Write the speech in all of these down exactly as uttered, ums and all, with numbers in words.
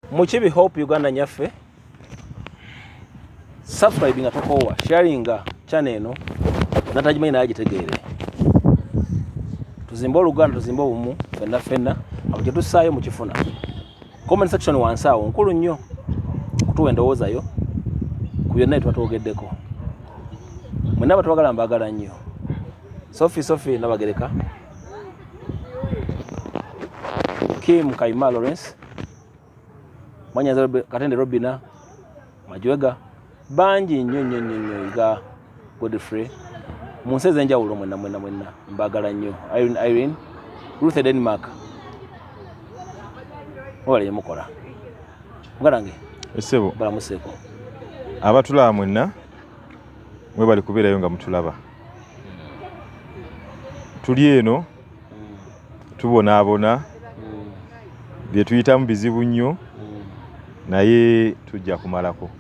Muchibi Hope Uganda nyaffe. Subscribe nga tokowa, sharing channel eno. Natajimanyi naye agitegeere. Tuzimba Oluganda, tuzimba obumu, fenna fenna, abuje tusaayo mu kifuna. Comment section wansi awo nkulu nnyo. Kutuwa endowoozayo. Ku byonna bye twatwogeddeko. Mwenna batwagala mbagala nnyo. Sophie Sophie Nabagereka. Kim Kaima Lawrence. Mwanyanza Katende Robina. Majwega. Banji nnyo nnyo nnyo ga Godfrey. Munseze njawulo mwenna mwenna mwenna mbagala nnyo. Irene Irene. Ruth Denmark. Wale mukola. Ngarange. Esebo. Bala museko. Abatula mwenna mwe bali kubeerayo nga mutulaba. Tuli eno tubonaabona bye tuyitamu bizibu nnyo naye tujja kumalako.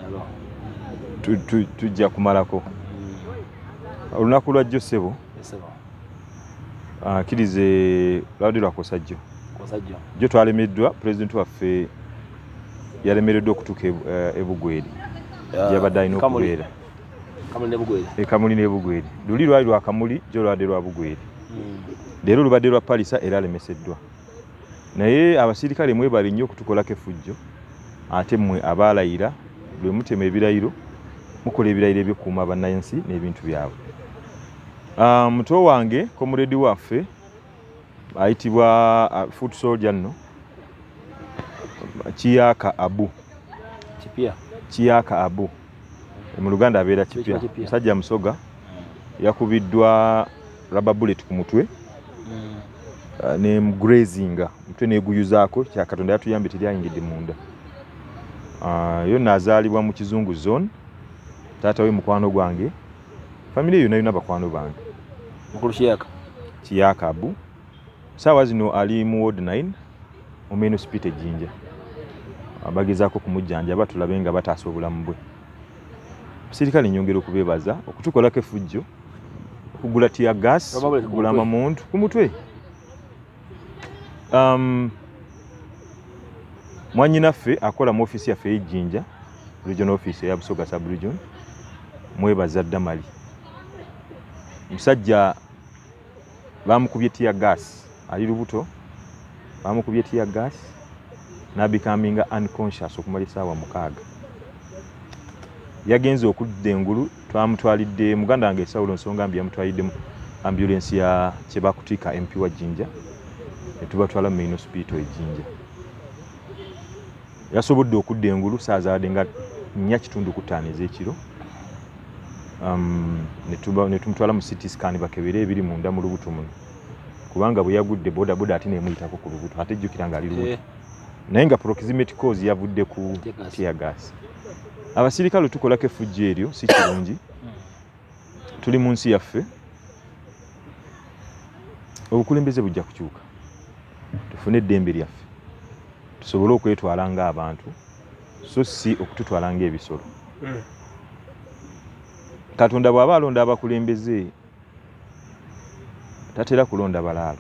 Tujja kumalako. Olunaku lwa Josebo akkirize lwadi lwakosa jjo. Jjo twalemeddwa, pulezidenti waffe yalemereddwa okutuuka ebugweri gyabadde alina okubeera. Ekamuli n'ebugweri. Luli lwali lwa Kamuli, jjo lwadde lwa bugweri. Leero lubadde lwa Palisa era alemeseddwa. Naye abasirikale mwebali nnyo okutukolako effujjo ate mmwe abaalayira bwe mutema ebirayiro mukola ebirayiro eby'okukuuma bannansi n'ebintu byabwe. Muto wange komuredi waffe ayitibwa foot soldier nno Kiyaka Abu. Kipya. Kiyaka Abu. Mu Luganda abeera Kipya. Musajja musoga yakubiddwa rubber bullet ku mutwe. Uh, ne mgrazinga mutwe neguyuzaako kya Katonda yatuyambe teryayingidde munda. Uh, yo nazaalibwa mu Kizungu zone. Taata we mukwano gwange. Family yonna yonna bakwano bange. Mukulu Kiyaka. Kiyaka Abu. Sawa zino ali mu ward nine omeno spite jinja. Abagezaako kumujjanja batulabe nga bataasa obulamu bwe. Sirikali nyongera okubebaza okutukolako effujjo okugula tear gas okugula amamuntu ku mutwe. Um, Mwanyinaffe akola mu office yaffe y'Ejjinja, regional office ya Busoga sub region, mwebaza Damali. Musajja bamukubye tear gas, ali lubuto, bamukubye tear gas, na becoming unconscious okumala essaawa mukaaga. Yagenze okudda engulu, twamutwalidde muganda wange Saulo Nsonga mbi yamutwalidde mu ambulance ya Kyebakutika M P wa Jinja. Tubatwala mu main hospital Ejjinja. Yasobodde okudda engulu saazaadde nga nnya kitundu ku ttaano ez'ekiro. Um, ne tumutwala mu C T scan bakebere ebiri munda mu lubuto muno. Kubanga bwe yagudde boda boda ate nemuyitako ku lubuto ate jjukira nga ali lubuto. Naye nga proximate cause yavudde ku tear gas. Abasirikale tukolako effujjo eryo si kirungi. Tuli mu nsi yaffe. Obukulembeze bujja kukyuka. Tufune eddembe lyaffe. Tusobole okwetwala ng'abantu so si okututwala ng'ebisolo. Katonda bw'aba alonda abakulembeze tatera kulonda balaalo.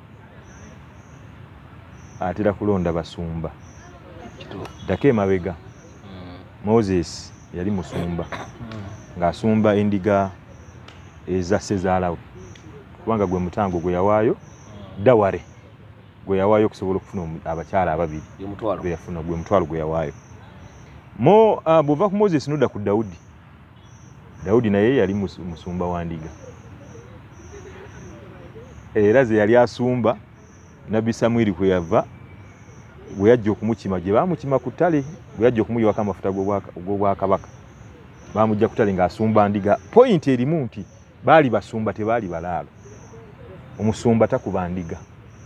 Atera kulonda basumba. Ddako emabega. Moses yali musumba. Ng'asumba endiga eza Sezaalawe. Kubanga gwe mutango gwe yawaayo daware. Gwe yawaayo okusobola okufuna abakyala ababiri. Gwe yafuna gwe mutwalo gwe yawaayo. Mo uh, bw'ova ku Moses n'odda ku Dawudi. Dawudi naye yali musumba wa ndiga. Era ze yali asumba Nabbi Samwiri kwe yava bwe yajja okumukima gye baamukima ku ttale bwe yajja okumuyiwako amafuta g'obwakabaka. Baamujja ku ttale ng'asumba ndiga. Point erimu nti baali basumba tebaali balaalo. Omusumba takuba ndiga.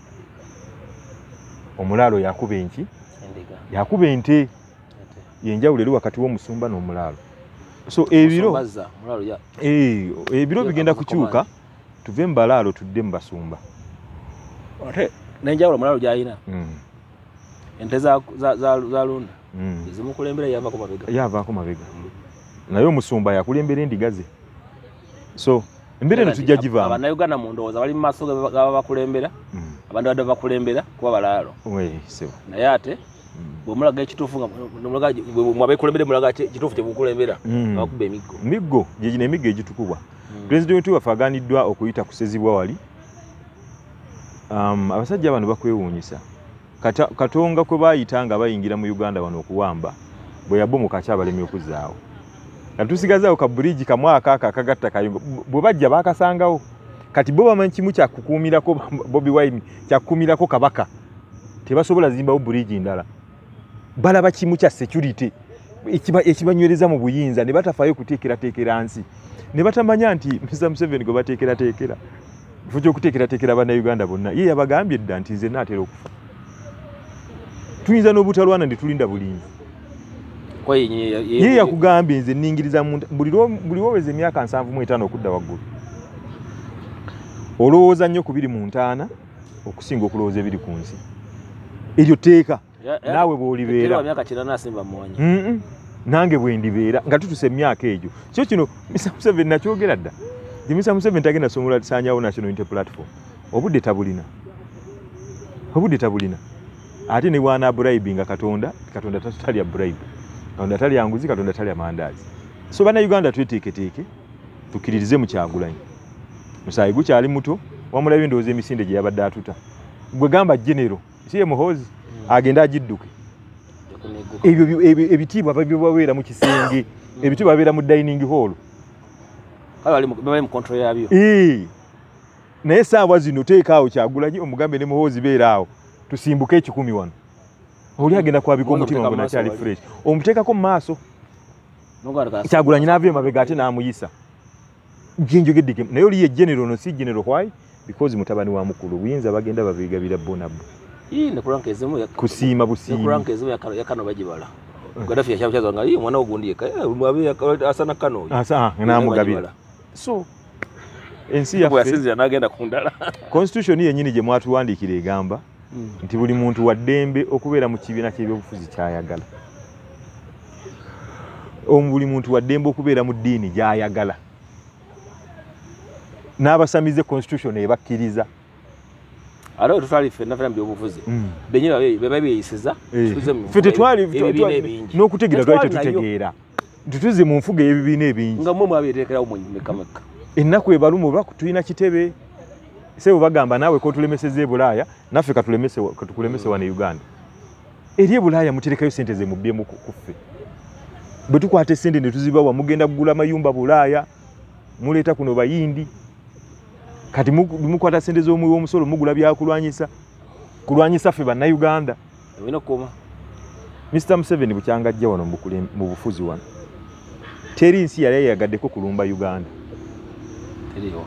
Omulaalo yakuba enki? Yakuba ente. Yenjawulo eri wakati w'omusumba n'omulaalo. So ebiro eh ebiro bigenda kukyuka tuve mu balaalo tudde mu basumba. Ate nenjawulo omulaalo gy'alina. Mm. Ente za za za lunda. Mm. Zimukulembera yavaako mabega. Yavaako mabega. Naye omusumba yakulembera endiga ze. So embere ne tujja giva. Abannayuganda mu ndowooza bali mu maaso gaba bakulembera. Mm. Abantu badde bakulembera kuba balaalo. We sebo. Naye ate Bwomulaga ekituufu nga nomulaga mwabekulembere mulaga ekituufu kyebukulembera bakuba emiggo. Miggo gye gino emiggo egitukubwa. Pulezidenti waffe agaaniddwa okuyita kusezibwa wali. Um, abasajja bano bakwewuunyisa. Katonga kwe baayita nga bayingira mu Uganda wano okuwamba bwe yabomoka kyabalemye okuzaawo. Natusigazaawo ka bridge kamwaka aka akagatta kayungo bwe bajja baakasangawo. Kati bo bamanyi kimu kya kukuumirako Bobi Wine kya kukuumirako kabaka. Tebasobola zimbawo bridge ndala. Balaba kimu kya security ekiba ekibanywereza mu buyinza ne batafaayo kuteekera teekera nsi. Ne batamanya nti Mister Museveni go bateekera teekera. Fujo kuteekera teekera bana Uganda bonna. Ye yabagambye dda nti nze naatera okufa. Tuyinza n'obutalwana ndi tulinda bulinzi. Kwa yenye ye yakugambye nze ningiriza buli buli woweze emyaka nsanvu mu etaano okudda waggulu. Olowooza nnyo ku biri mu ntaana okusinga okulowooza ebiri ku nsi. Eryo teeka naawe bw'olibeera. Myaka kirana asimba muwanyi. Mm nange bwe ndibeera nga tutuse emyaka egyo. Kyo kino Mister Museveni nakyogera dda. Ndi Mister Museveni tagenda somola Sanyawo National Unity Platform. Obudde tabulina. Obudde tabulina. Ate ne wana bribe nga Katonda, Katonda tatali ya bribe. Katonda tali ya nguzi, Katonda tali ya mandazi. So bana Uganda tweteeketeeke tukiririze mu Kyagulanyi. Musayi gukyali muto, wamulabye ndowooza emisinde gye yabadde atuta. Gwe gamba genero, siye muhozi, agenda agidduke. Ebyo ebitiibwa babibaweera mu kisenge, ebitiibwa babeera mu dining hall. Kale bali mu control yabyo. Eh. Naye saawa zino teekaawo Kyagulanyi omugambe ne muhozi beeraawo. Tusimbuke ekikumi wano. Oli agenda kwabika omutima gwe nakyali fresh. Omuteekako mu maaso. Kyagulanyi n'avaayo emabega ate n'amuyisa. Ginjogeddike naye oli ye general no si general why? Because mutabani wa mukulu buyinza bagenda babigabira bonabo. Ii ne kuranka ezimu ya kusiima busiima. Ne kuranka ezimu ya ya kano bagibala. Gaddafi ya chazo nga ii mwana ogundi yeka mwabe asana kano. Asa n'amugabira. So ensi ya yasinzira n'agenda kundala. Constitution yennyini gye mwatuwandiikira egamba nti buli muntu wa ddembe okubeera mu kibiina ky'ebyobufuzi kyayagala. Omu buli muntu wa ddembe okubeera mu ddiini gy'ayagala. N'abasamize constitution ebakkiriza. Alo tutwali ffe nafera byobufuzi. Benye babe babeyisiza. Ffe tetwali n'okutegeera twali tetutegeera. Tutuze mu nfuga ebibiina ebingi. Nga mmwe mwabeetekerawo mu mekameka. Ennaku ebalumu oba tulina kitebe. Sebo bagamba naawe ko tulemeseze Bulaaya naffe katulemese katukulemese wana Uganda. Eri Bulaaya muterekayo sente ze mubye mu kuffe. Bwe tukwate sente ne tuziba wa mugenda kugula mayumba Bulaaya muleta kuno bayindi. Kati mukwata sente zo mu omusolo mugula bya kulwanyisa. Kulwanyisa ffe bana Uganda. Wino koma. Mister Museveni bukyanga ajja wano mu bufuzi wano. Teri nsi yali yagaddeko kulumba Uganda. Teriyo.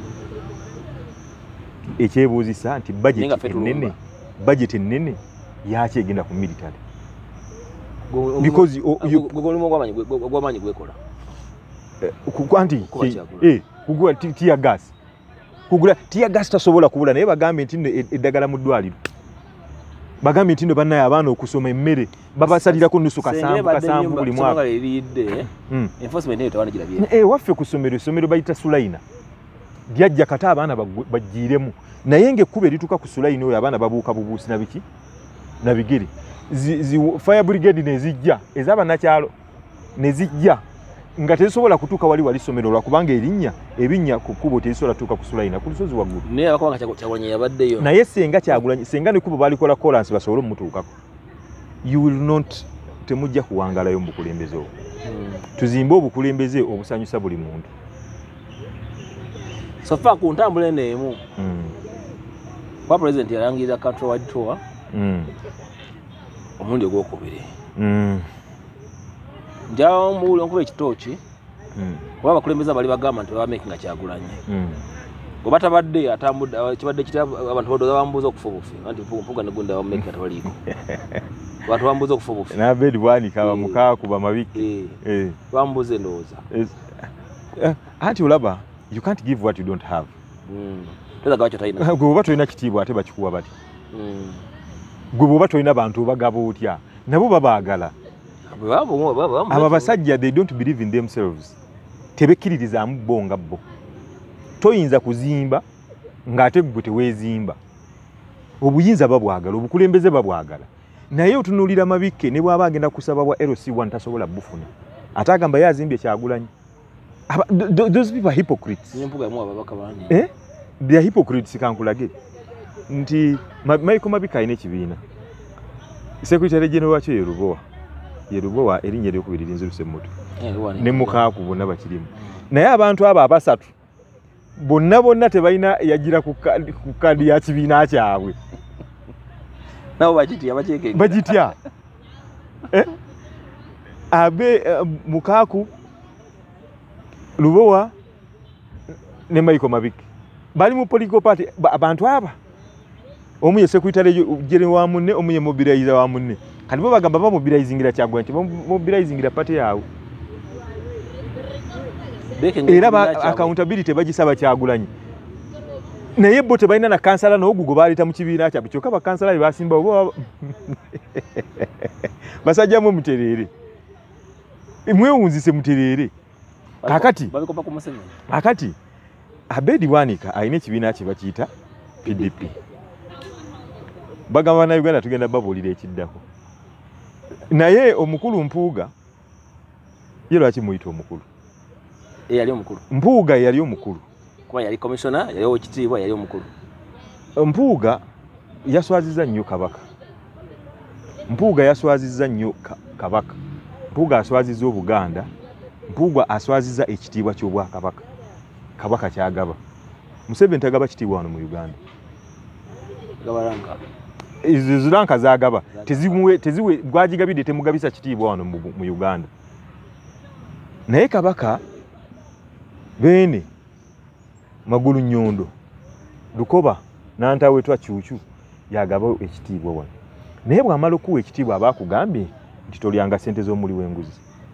Ekyebuuzisa nti budget ennene budget ennene yaki egenda ku military. Because gogolimo gwamanyi gwamanyi gwekola. Kwanti eh kugula tear gas. Kugula tear gas tasobola kubula naye bagambe nti eddagala mu ddwaliro. Bagambe nti ndo bannaye abaana okusoma emmere babasalirako nusu kasambu kasambu buli mwaka. Enforcement eyo tawanagira bye. Eh waffe ku ssomero essomero bayita Sulaina. Byajja kata abaana bagiremu naye ng'ekkuba erituuka ku Sulaina oyo abaana babuuka bubuusi na biki na bigere zi fire brigade ne zijja ez'abanakyalo ne zijja nga tezisobola kutuuka wali wali ssomero lwakubanga erinnya ebinnya ku kkubo tezisobola tuuka ku Sulaina ku lusozi waggulu naye abakubanga Kyagulanyi yabaddeyo naye senga Kyagulanyi senga n'ekkubo balikola kolansi basobole omutuukako you will not temujja kuwangalayo mu bukulembeze obwo tuzimbe obukulembeze obusanyusa buli muntu. So far ku ntambula eno mm. Kwa president yalangira control wide tour mm. Omundi ogwokubiri mm. Njao muule onkuba ekitooki mm. Kuba abakulembeza bali bagamba nti bamakinga Kyagulanyi mm. Obata badde atambudde kibadde kita abantu bodo bambuza okufa obufi anti mpuga negunda bamakinga tabaliko Watu bambuza okufa obufi na bedi bwani kawa mukaa kuba mabiki eh bambuze ndowooza anti olaba you can't give what you don't have. Mm. Teza gawacho taina. Gwe oba toyina kitiibwa ate bakikuwa bati. Mm. Gwe oba toyina bantu bagaba otya. Nabo babaagala. Aba basajja they don't believe in themselves. Tebekkiririzaamu bo nga bo. Toyinza kuzimba ng'ate gwe teweezimba. Obuyinza babwagala, obukulembeze babwagala. naye otunuulira Mabikke ne bw'aba agenda kusaba bwa L C one tasobola bufuna ate agamba ye azimbye Kyagulanyi. Those people are hypocrites. Eh? They are hypocrites kankulage nti Michael Mabikke alina ekibiina. Secretary General wakyo ye Lubowa. Ye Lubowa erinnya eryokubiri linziruse mutu. Ne Mukaaku bonna bakirimu. Naye abantu abo abasatu bonna bonna tebalina yagira ku kadi ya kibiina kyabwe. Nabo bagitya bakyeke. Bagitya. Eh? Abe uh, Mukaaku, Lubowa ne Michael Mabikke bali mu political party abantu aba omu ye Secretary General wa munne omu ye mobilizer wa munne kati bo bagamba ba mobilizingira Kyagulanyi mobilizingira party yawo era ba accountability bagisaba Kyagulanyi naye bo tebalina na kansala n'ogugo baleta mu kibiina kyabwe kyokka ba kansala basimba obo basajja mu muterere mwewunzise muterere kakati babikopa ku Museveni akati Abedi Bwanika alina ekibiina kye bakiyita P D P bagamba na Uganda tugenda babuulira ekiddako naye omukulu Mpuuga ye lwaki muyita omukulu yali omukulu Mpuuga yali omukulu kuba yali commissioner yali okitiibwa yali omukulu Mpuuga yaswaziza nnyo Kabaka Mpuuga yaswaziza nnyo Kabaka Mpuuga aswaziza Obuganda Mpuuga aswaziza ekitiibwa ky'Obwakabaka Kabaka kyagaba Museveni tagaba kitiibwa wano mu Uganda gabaranka izo ziranka zagaba teziwe teziwe gwagigabide temugabisa kitiibwa wano mu, mu Uganda naye Kabaka bene Magulu Nyondo Lukoba nantawe twa Chuchu yagaba ekitiibwa wano naye bw'amala okuwa ekitiibwa abakugambye nti tolyanga sente z'omuli w'enguzi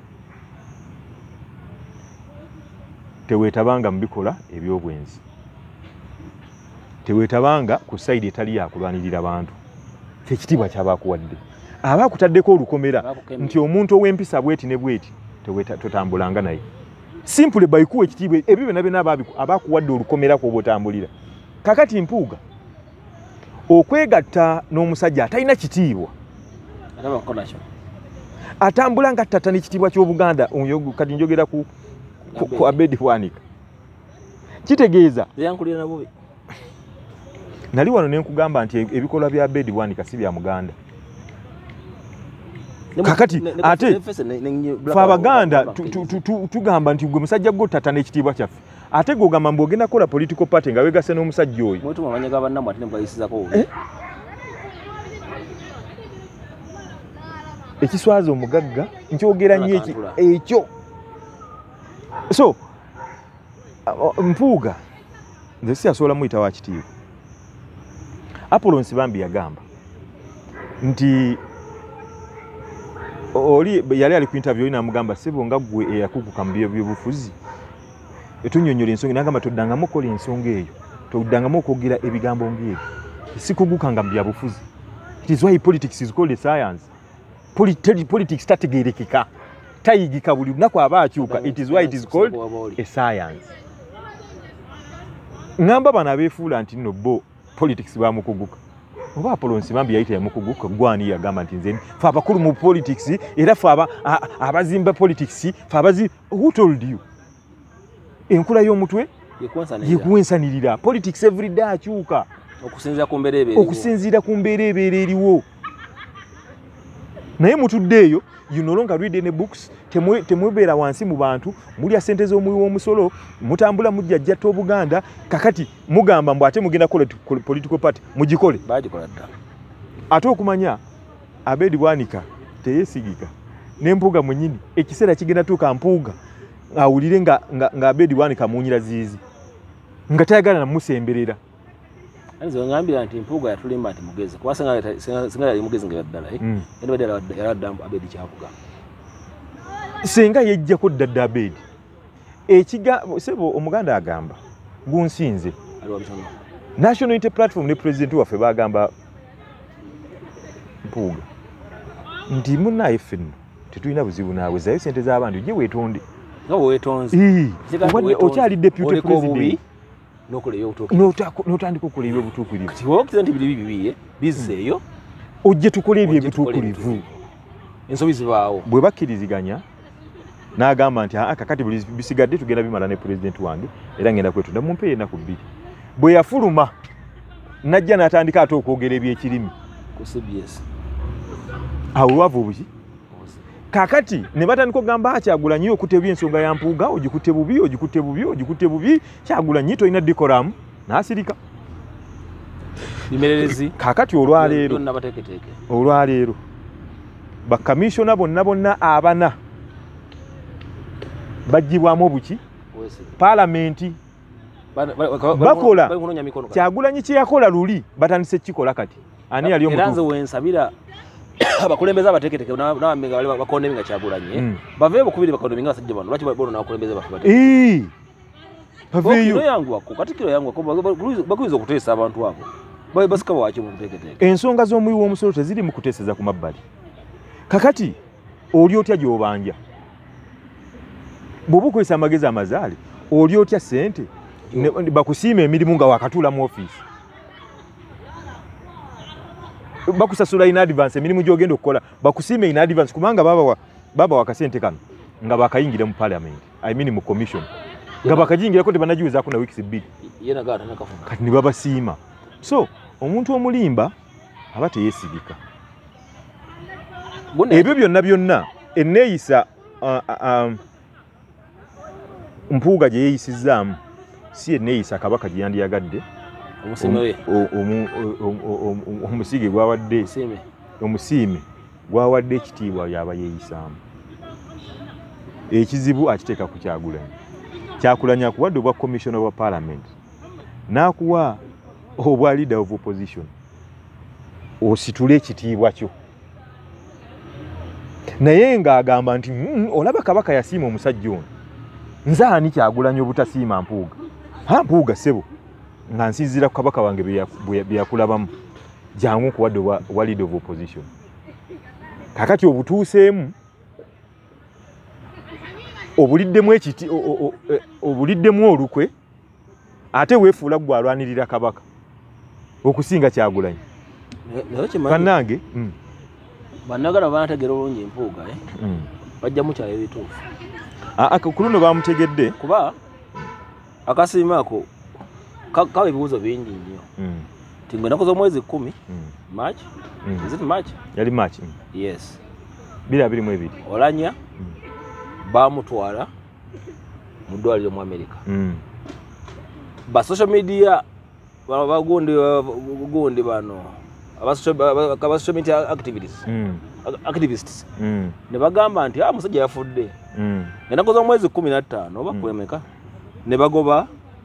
teweetabanga mbikola ebyobwenzi teweetabanga ku side etali yakulwanirira abantu kyekitiibwa kyabakuwadde abakutaddeko olukomera nti omuntu ow'empisa bweti ne bweti totambulanga naye simple bayikuwa ekitiibwa ebyo byonna byonna abakuwadde olukomera kw'obotambulira kakati Mpuuga okwegatta n'omusajja atalina kitiibwa atambula nga ttata n'ekitiibwa ky'Obuganda kati njogera ku ku Abedi Bwanika kitegeeza yankulira nabo nali wano nenkugamba nti ebikolwa bya Abedi Bwanika si bya Muganda kakati ate fa Abaganda tugamba nti gwe musajja gwo ttata n'ekitiibwa kyaffe ate gogamba mbogenda kola political party nga wegase n'omusajja oyo mwetu mumanya gabannamu ate nebwayisizako ekiswaza omugagga nkyogera nnyo eki ekyo so Mpuuga nze si asobola muyita wa kitiibwa Apollo Nsibambi yagamba nti oli yali ali ku interview ina mugamba sebo nga gwe eyakukuka mu by'obufuzi etunyonyola ensonga nagamba toddangamu kola ensonga eyo toddangamu okwogera ebigambo ng'ebyo sikugukanga mu byabufuzi it is why politics is called a science politics tategeerekeka tayigika buli lunaku aba akyuka it is why it is called a science ngamba bana abeefuula nti nno bo politics bamukuguka oba Apollo Nsibambi yayita yamukuguka gwani yagamba nti nze fa abakulu mu politics era fa aba abazimba politics fa abazi who told you enkula y'omutwe yekuwensanirira politics every day akyuka okusinzira ku mbeera ebeera okusinzira ku mbeera ebeera eriwo naye mutudde eyo you no longer read any books temwe temwebeera wansi mu bantu mulya sente z'omuwi w'omusolo mutambula mujja jjata Obuganda kakati mugamba mbu ate mugenda kola political party mugikole bagikola dda ate okumanya Abedi Bwanika teyesigika n'Empuuga mwenyini ekiseera kigenda tuuka Mpuuga awulire nga, nga, nga Abedi Bwanika munyira ziizi nga tayagala namusemberera Anzo ngambira nti Mpuuga yatulimba nti mugezi kuba senga senga yali mugezi nga ddala eh mm. ende badala yaladda Abedi kyavuga senga yejjako ddadda Abedi ekiga sebo omuganda agamba gunsinze ali wabitono National Unity Platform ne president waffe bagamba Mpuuga nti munnaye ffenno tetulina buzibu naawe zayo sente z'abantu gye weetonde nga weetonze wadde okyali deputy president nokoleyo obutuuku notandika okukola ebyobutuukirivu kati wokiza nti biri bibiye bizeeyo ojje tukole ebyo ebituukirivu ensobi zibaawo bwe bakkiriziganya n'agamba nti aa kakati buli bisigadde tugenda bimala ne pulezidenti wange era ngenda kwetunda mumpe ennaku bbiri bwe yafuluma najja n'atandika ate okwogera ebyekirimi ku C B S awo lwavu buki kakati ne batandika okugamba Kyagulanyi okutebya ensonga ya Mpuuga ogikutte bubi ogikutte bubi ogikutte bubi Kyagulanyi tolina dikoramu n'asirika bimererezi kakati olwaleero olwaleero bakamishona bonna bonna abana bagibwamu obuki palamenti bakola Kyagulanyi kye yakola luli batandise kikola kati ani yali omuntu eranze wensabira abakulembeza abateketeke n'abamenga bali bakondeminga Kyagulanyi baveye bukubiri bakondeminga basajja bano lwaki bono n'abakulembeza bafe bate eh baveyo kilo yangu wako katikiro yangu wako bakuiza okuteesa abantu abo baye basika wache mu nteketeke ensonga z'omuyi w'omusolo teziri mu kuteeseza ku mabbali kakati oli otya gy'obanja bw'oba okozesa amagezi amazaale oli otya ssente bakusiima emirimu nga wakatuula mu ofiisi bakusasula in advance emirimu gy'ogenda okukola bakusiime in advance kubanga baba baba wakasente kano nga bakayingira mu parliament I mean mu commission nga bakajingirako tebanagiwezaako na weeks bbiri yena gata nakafuna kati ne babasiima so omuntu omulimba aba teyeesibika ebyo byonna byonna enneeyisa Mpuuga gye yeeyisizaamu si enneeyisa Kabaka gye yandiyagadde omusige gwawadde omusiime gwawadde ekitiibwa yaba yeeyisaamu ekizibu akiteeka ku Kyagulanyi Kyagulanyi akuwadde obwa commissioner wa parliament n'akuwa obwa leader of opposition ositule ekitiibwa kyo naye ng'agamba nti olaba Kabaka yasiima omusajja ono nze ani Kyagulanyi obutasiima Mpuuga ha Mpuuga ssebo nga nsinzira ku Kabaka wange bye yakulabamu jangu nkuwadde obwa leader of opposition kakati obutuuseemu obuliddemu ekiti obuliddemu olukwe ate weefuula gwe alwanirira Kabaka okusinga Kyagulanyi bannange bannagala banategera olungi Mpuuga bajja mukyala ebituufu ku luno bamutegedde kuba akasiima ako kawa ebibuuzo bingi nnyo ti ngwe nakoze omwezi kumi March is it March yali March yes bira biri mu ebiri Olanya bamutwala mu ddwaliro mu America ba social media bagundi bagundi bano aba social media activities activists ne bagamba nti ah musajja yafudde ne nakoze omwezi kumi na ttaano oba kwemeka ne bagoba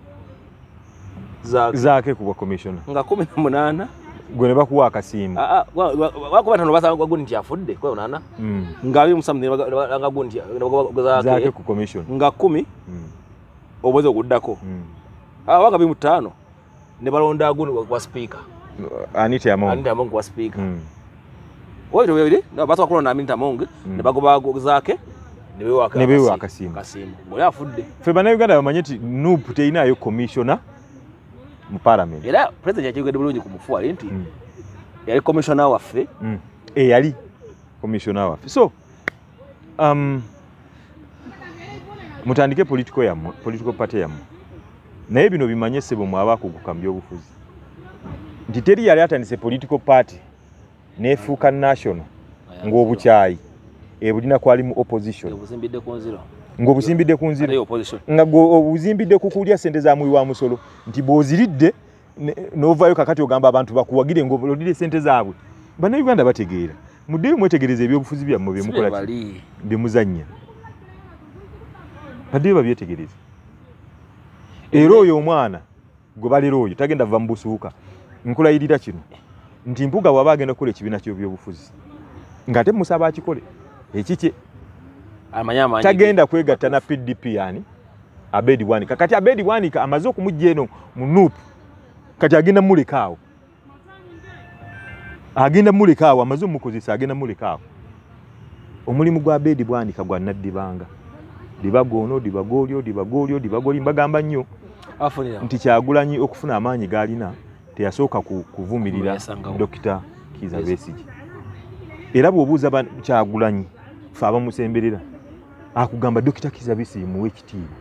zaake kuba commissioner nga kumi na munaana gwe ne bakuwa akasiimu wakuba ttano basa gundi nti afudde kwe munaana nga abiri musamu nga gundi zaake ku commission nga kumi obwezi oguddako waka abiri mu ttaano ne balonda gundi kwa speaker Anita Among Anita Among kwa speaker oyo tewebiri basa bakulonda Anita Among ne bagoba zaake ne bewa akasiimu oli afudde ffe bannayuganda bamanye nti N U P teyinaayo commissioner mu parliament era president yakigedde bulungi ku mufuwali nti yali commissioner waffe eyali commissioner waffe so um, mutandike political yammwe political party yammwe naye bino bimanye ssebo mwe abakuguka mu byobufuzi nti teri yali atandise political party neefuuka national ng'obukyayi ebulina kwali mu opposition obuzimbidde ku nziro ng'obuzimbidde ku nziro nga obuzimbidde ku kulya ssente za muyi wa musolo nti bw'oziridde n'ovaayo kakati ogamba abantu bakuwagire ng'olodire ssente zaabwe bannayuganda bategeera muddeyo mwetegereza ebyobufuzi byammwe byemukola bye muzannya baddeyo babyetegereze era oyo omwana gwe balera oyo tagenda va mu busuuka nkulayirira kino nti Mpuuga bw'aba agenda kukola ekibiina ky'ebyobufuzi ng'ate musaba akikole ekikye tagenda kwegatta na P D P yani Abedi Bwanika kati Abedi Bwanika amaze okumujja eno mu N U P kati agenda mulekaawo agenda mulekaawo amaze omukozesa agenda mulekaawo omulimu gwa Abedi Bwanika gwa naddibanga dibagono dibagolyo dibagolyo dibagoli mbagamba nnyo nti Kyagulanyi okufuna amaanyi gaalina teyasooka kuvumirira Dokita Kizza Besigye era bw'obuuza Kyagulanyi fe abamusemberera akugamba Dokita Kizza Besigye muwe ekitiibwa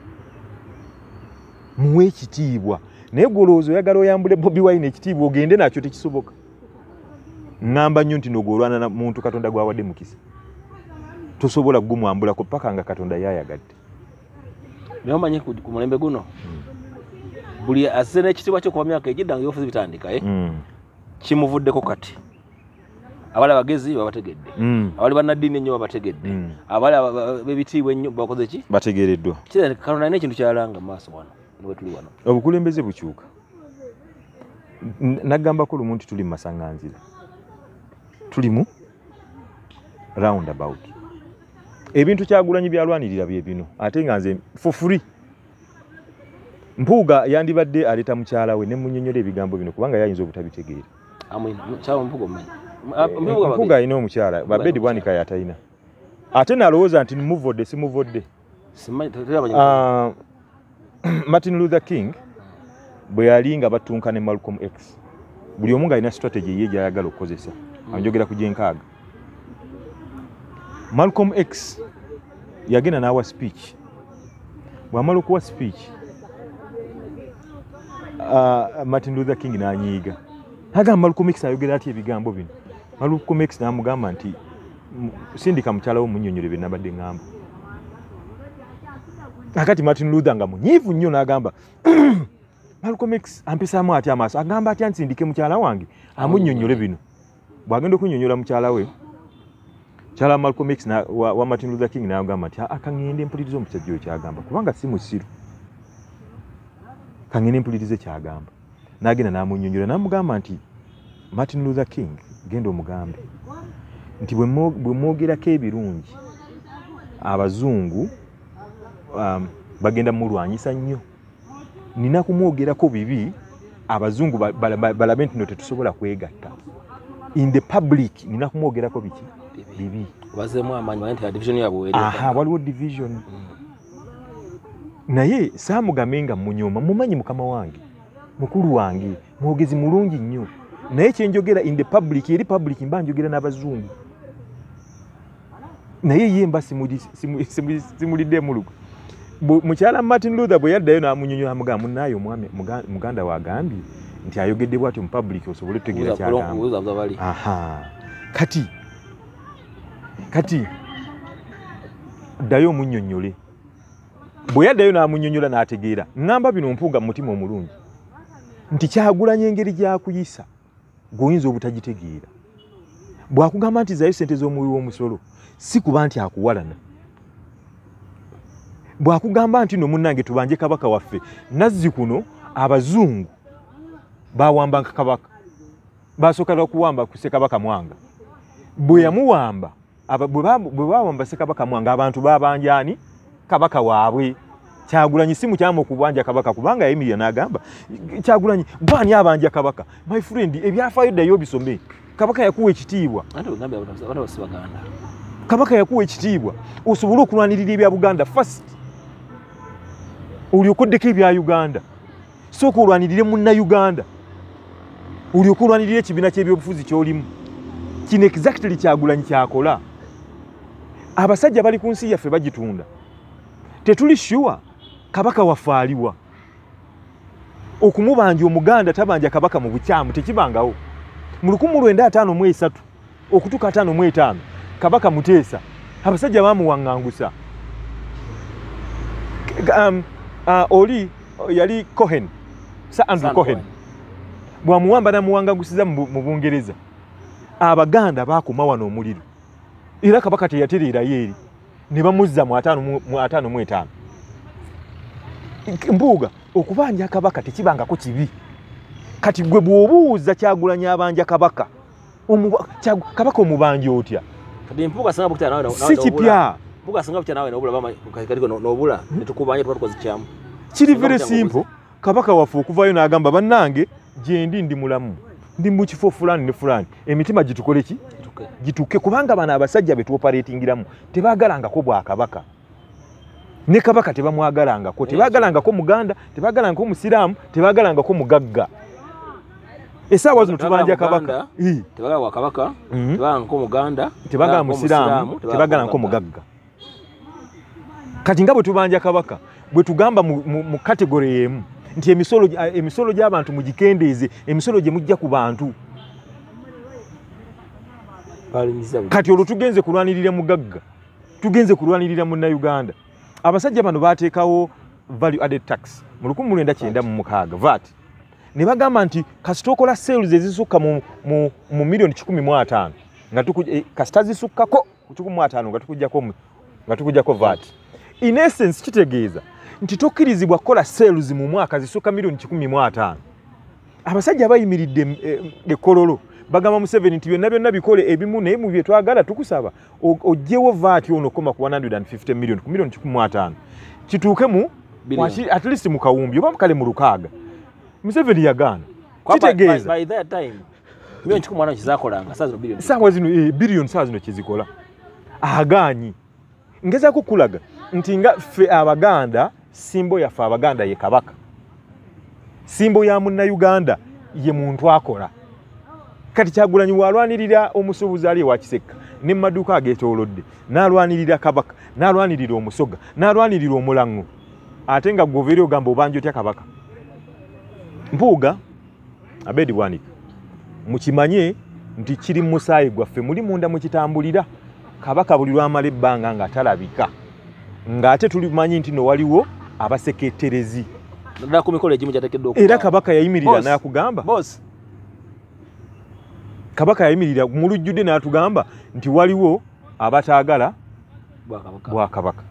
muwe ekitiibwa naye goloozo oyagala oyambule Bobi Wine ekitiibwa ogende nakyo tekisoboka ngamba nnyo nti n'ogolwana na muntu Katonda gwawadde mukisa tosobola gumwambulako paka nga Katonda yayagadde naye omanye ku mulembe guno mm. buli azze n'ekitiibwa kyo kuba myaka egidda nga byofuzi bitandika eh? mm. kimuvuddeko kati abali abagezi babategedde mm. abali bannaddiini ennyo babategedde mm. abali b'ebitiibwa ennyo bakoze ki bategereddwa kira Katonda alina ekintu kyalanga mu maaso wano niwe tuli wano obukulembeze bukyuka nagambako lumu nti tuli mu masaŋŋanzira tuli mu roundabout ebintu Kyagulanyi byalwanirira bye bino ate nga nze for free Mpuuga yandibadde aleta mukyala we ne munnyonnyola ebigambo bino kubanga yayinza obutabitegeera amwina mukyala Mpuuga omanyi Mpuuga alina omukyala babedi bwanika yatalina ate nalowooza nti muvodde simuvodde uh, Martin Luther King bwe yali nga batunka ne Malcolm X buli omu nga alina strategy ye gy'ayagala okukozesa anjogera ku gyenkaaga Malcolm X yagenda n'awa speech bw'amala okuwa speech uh, Martin Luther King n'anyiiga agamba Malcolm X ayogera ati ebigambo bino Malcolm X n'amugamba nti sindika mukyala wo munnyonnyole bye nabadde ŋŋamba akati Martin Luther nga munyiivu nnyo n'agamba Malcolm X ampesaamu ati amaaso agamba atya nsindike mukyala wange amunnyonnyole bino bw'agenda okunnyonnyola mukyala we Chala Malcolm X na wa, wa Martin Luther King n'agamba nti akangende mpulirize omusajja oyo kyagamba kubanga si musiru kangende mpulirize kyagamba n'agenda n'amunnyonnyola n'amugamba nti Martin Luther King genda omugambe nti bwe mwogerako ebirungi abazungu um, bagenda mulwanyisa nnyo nina kumwogerako bibi abazungu balabe nti no tetusobola kwegatta in the public nina kumwogerako biki bibi bazemu amanyi nti division yabo eri aha waliwo division mm. naye saamugambe nga munyoma mumanyi mukama wange mukulu wange mwogezi mulungi nnyo naye kyenjogera in the public eri public mba njogera n'abazungu naye ye mba simulidde mulugo mukyala Martin Luther bwe yaddayo n'amunnyonnyola amugamba munaayo omwami muganda wagambye nti ayogedde bw'atyo mu public osobole okutegeera kyagamba aha kati kati ddayo omunnyonnyole bwe yaddayo n'amunnyonnyola n'ategeera ngamba bino Mpuuga mu mutima omulungi nti Kyagulanyi engeri gy'akuyisa g'oyinza obutagitegeera bw'akugamba nti zaayo ssente z'omuwi w'omusolo si kuba nti akuwalana bw'akugamba nti no munnange tubanje kabaka waffe nazzi kuno abazungu bawambanga kabaka basooka kuwamba ku Ssekabaka Mwanga bwe yamuwamba bwe bawamba Ssekabaka Mwanga abantu babanjani kabaka waabwe Kyagulanyi si mukyama okubanja kabaka kubanga Emilia n'agamba Kyagulanyi bwani abanja kabaka my friend ebyafaayo ddayo bisome kabaka yakuwa ekitiibwa kabaka yakuwa ekitiibwa osobole okulwanirira ebya Buganda first olyoka oddeko ebya Uganda sooka olwanirire munna Uganda olyoka olwanirire ekibiina ky'ebyobufuzi ky'olimu kino exactly Kyagulanyi kyakola abasajja bali ku nsi yaffe bagitunda tetuli sure kabaka waffe aliwa okumubanja omuganda tabanja kabaka mu bukyamu tekibangawo mu lukumi lwenda ataano mu esatu okutuka ataano mu etaano kabaka Muteesa abasajja bamuwaŋŋangusa um, uh, oli yali Cohen Sir Andrew San Cohen bwamuwamba namuwangagusiza mu Bungereza abaganda bakoma wano omuliro era kabaka teyatereerayo eri ne bamuzza mu ataano mu etaano Mpuuga okubanja kabaka tekibangako kibi kati gwe bw'obuuza Kyagulanyi abanja kabaka kabaka omubanja otya kati Mpuuga sanga bukita nawe si kipya Mpuuga sanga bukita nawe n'obula bama kaliko n'obula netukubanye tubakoze kyamu kiri very simple kabaka waffe okuvayo n'agamba bannange gyendi ndi mulamu ndi mu kifo fulani ne fulani emitima gitukole ki gituke kubanga bana abasajja betu operatingiramu tebagalangako bwa kabaka ne kabaka tebamwagalangako tebagalangako muganda tebagalangako musiraamu tebagalangako mugagga Esaawa zino tubanja kabaka. Tebaga wa kabaka, tebaga nko muganda, tebaga musiramu, tebaga nko mugagga. Kati nga bwe tubanja kabaka, bwe tugamba mu, mu, mu category yemu nti emisolo emisolo gy'abantu mugikendeeze, emisolo gye mujja ku bantu. Kati olwo tugenze kulwanirira mugagga, tugenze kulwanirira munna Uganda. Abasajja bano baateekawo value added tax mu lukumi mu lwenda kyenda mu mukaaga V A T. Ne bagamba nti kasitokola sales ezisukka mu, mu, mu milioni kikumi mu ataano nga tukujja kasita zisukkako ku kikumi mu ataano nga tukujjako nga tukujjako V A T. In essence kitegeeza nti tokkirizibwa kukola sales mu mwaka zisukka milioni kikumi mu ataano. Abasajja bayimiridde ekkololo bagamba Museveni nti byonna byonna bikole ebimu naye mu bye twagala tukusaba ojjewo V A T ono koma ku one hundred fifty million ku milioni kikumi mu ataano kituuke mu at least mu kawumbi oba kale mu lukaaga. Museveni yagaana kitegeeza by that time milioni kikumi mu ataano kizakolanga saa zino billion saawa zino e billion saa zino kizikola agaanyi. Ngezaako kulaga nti nga ffe Abaganda simbo yaffe Abaganda ye kabaka, simbo ya munna Uganda ye muntu akola. Kati Kyagulanyi walwanirira omusuubuzi ali wa Kiseka ne maduka ageetoolodde, n'alwanirira kabaka, n'alwanirira omusoga, n'alwanirira omulango, ate nga goveri ogamba obanja otya kabaka. Mpuuga Abedi Bwanika mukimanye nti kiri mu musaayi gwaffe, muli munda mukitambulira. Kabaka buli lwamala ebbanga nga talabika, ng'ate tulimanyi nti no waliwo abaseketerezi era kabaka yayimirira n'akugamba boss. Kabaka yayimirira mu lujjudde n'atugamba nti waliwo abataagala bwa kabaka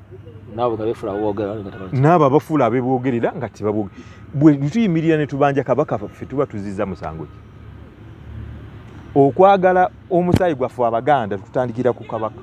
n'abo abafuula abeboogerera nga tebaboogerera. Bwe tuyimirira ne tubanja kabaka ffe tuba tuzizza musango ki? Okwagala omusaayi gwaffe Abaganda tutandikira ku kabaka.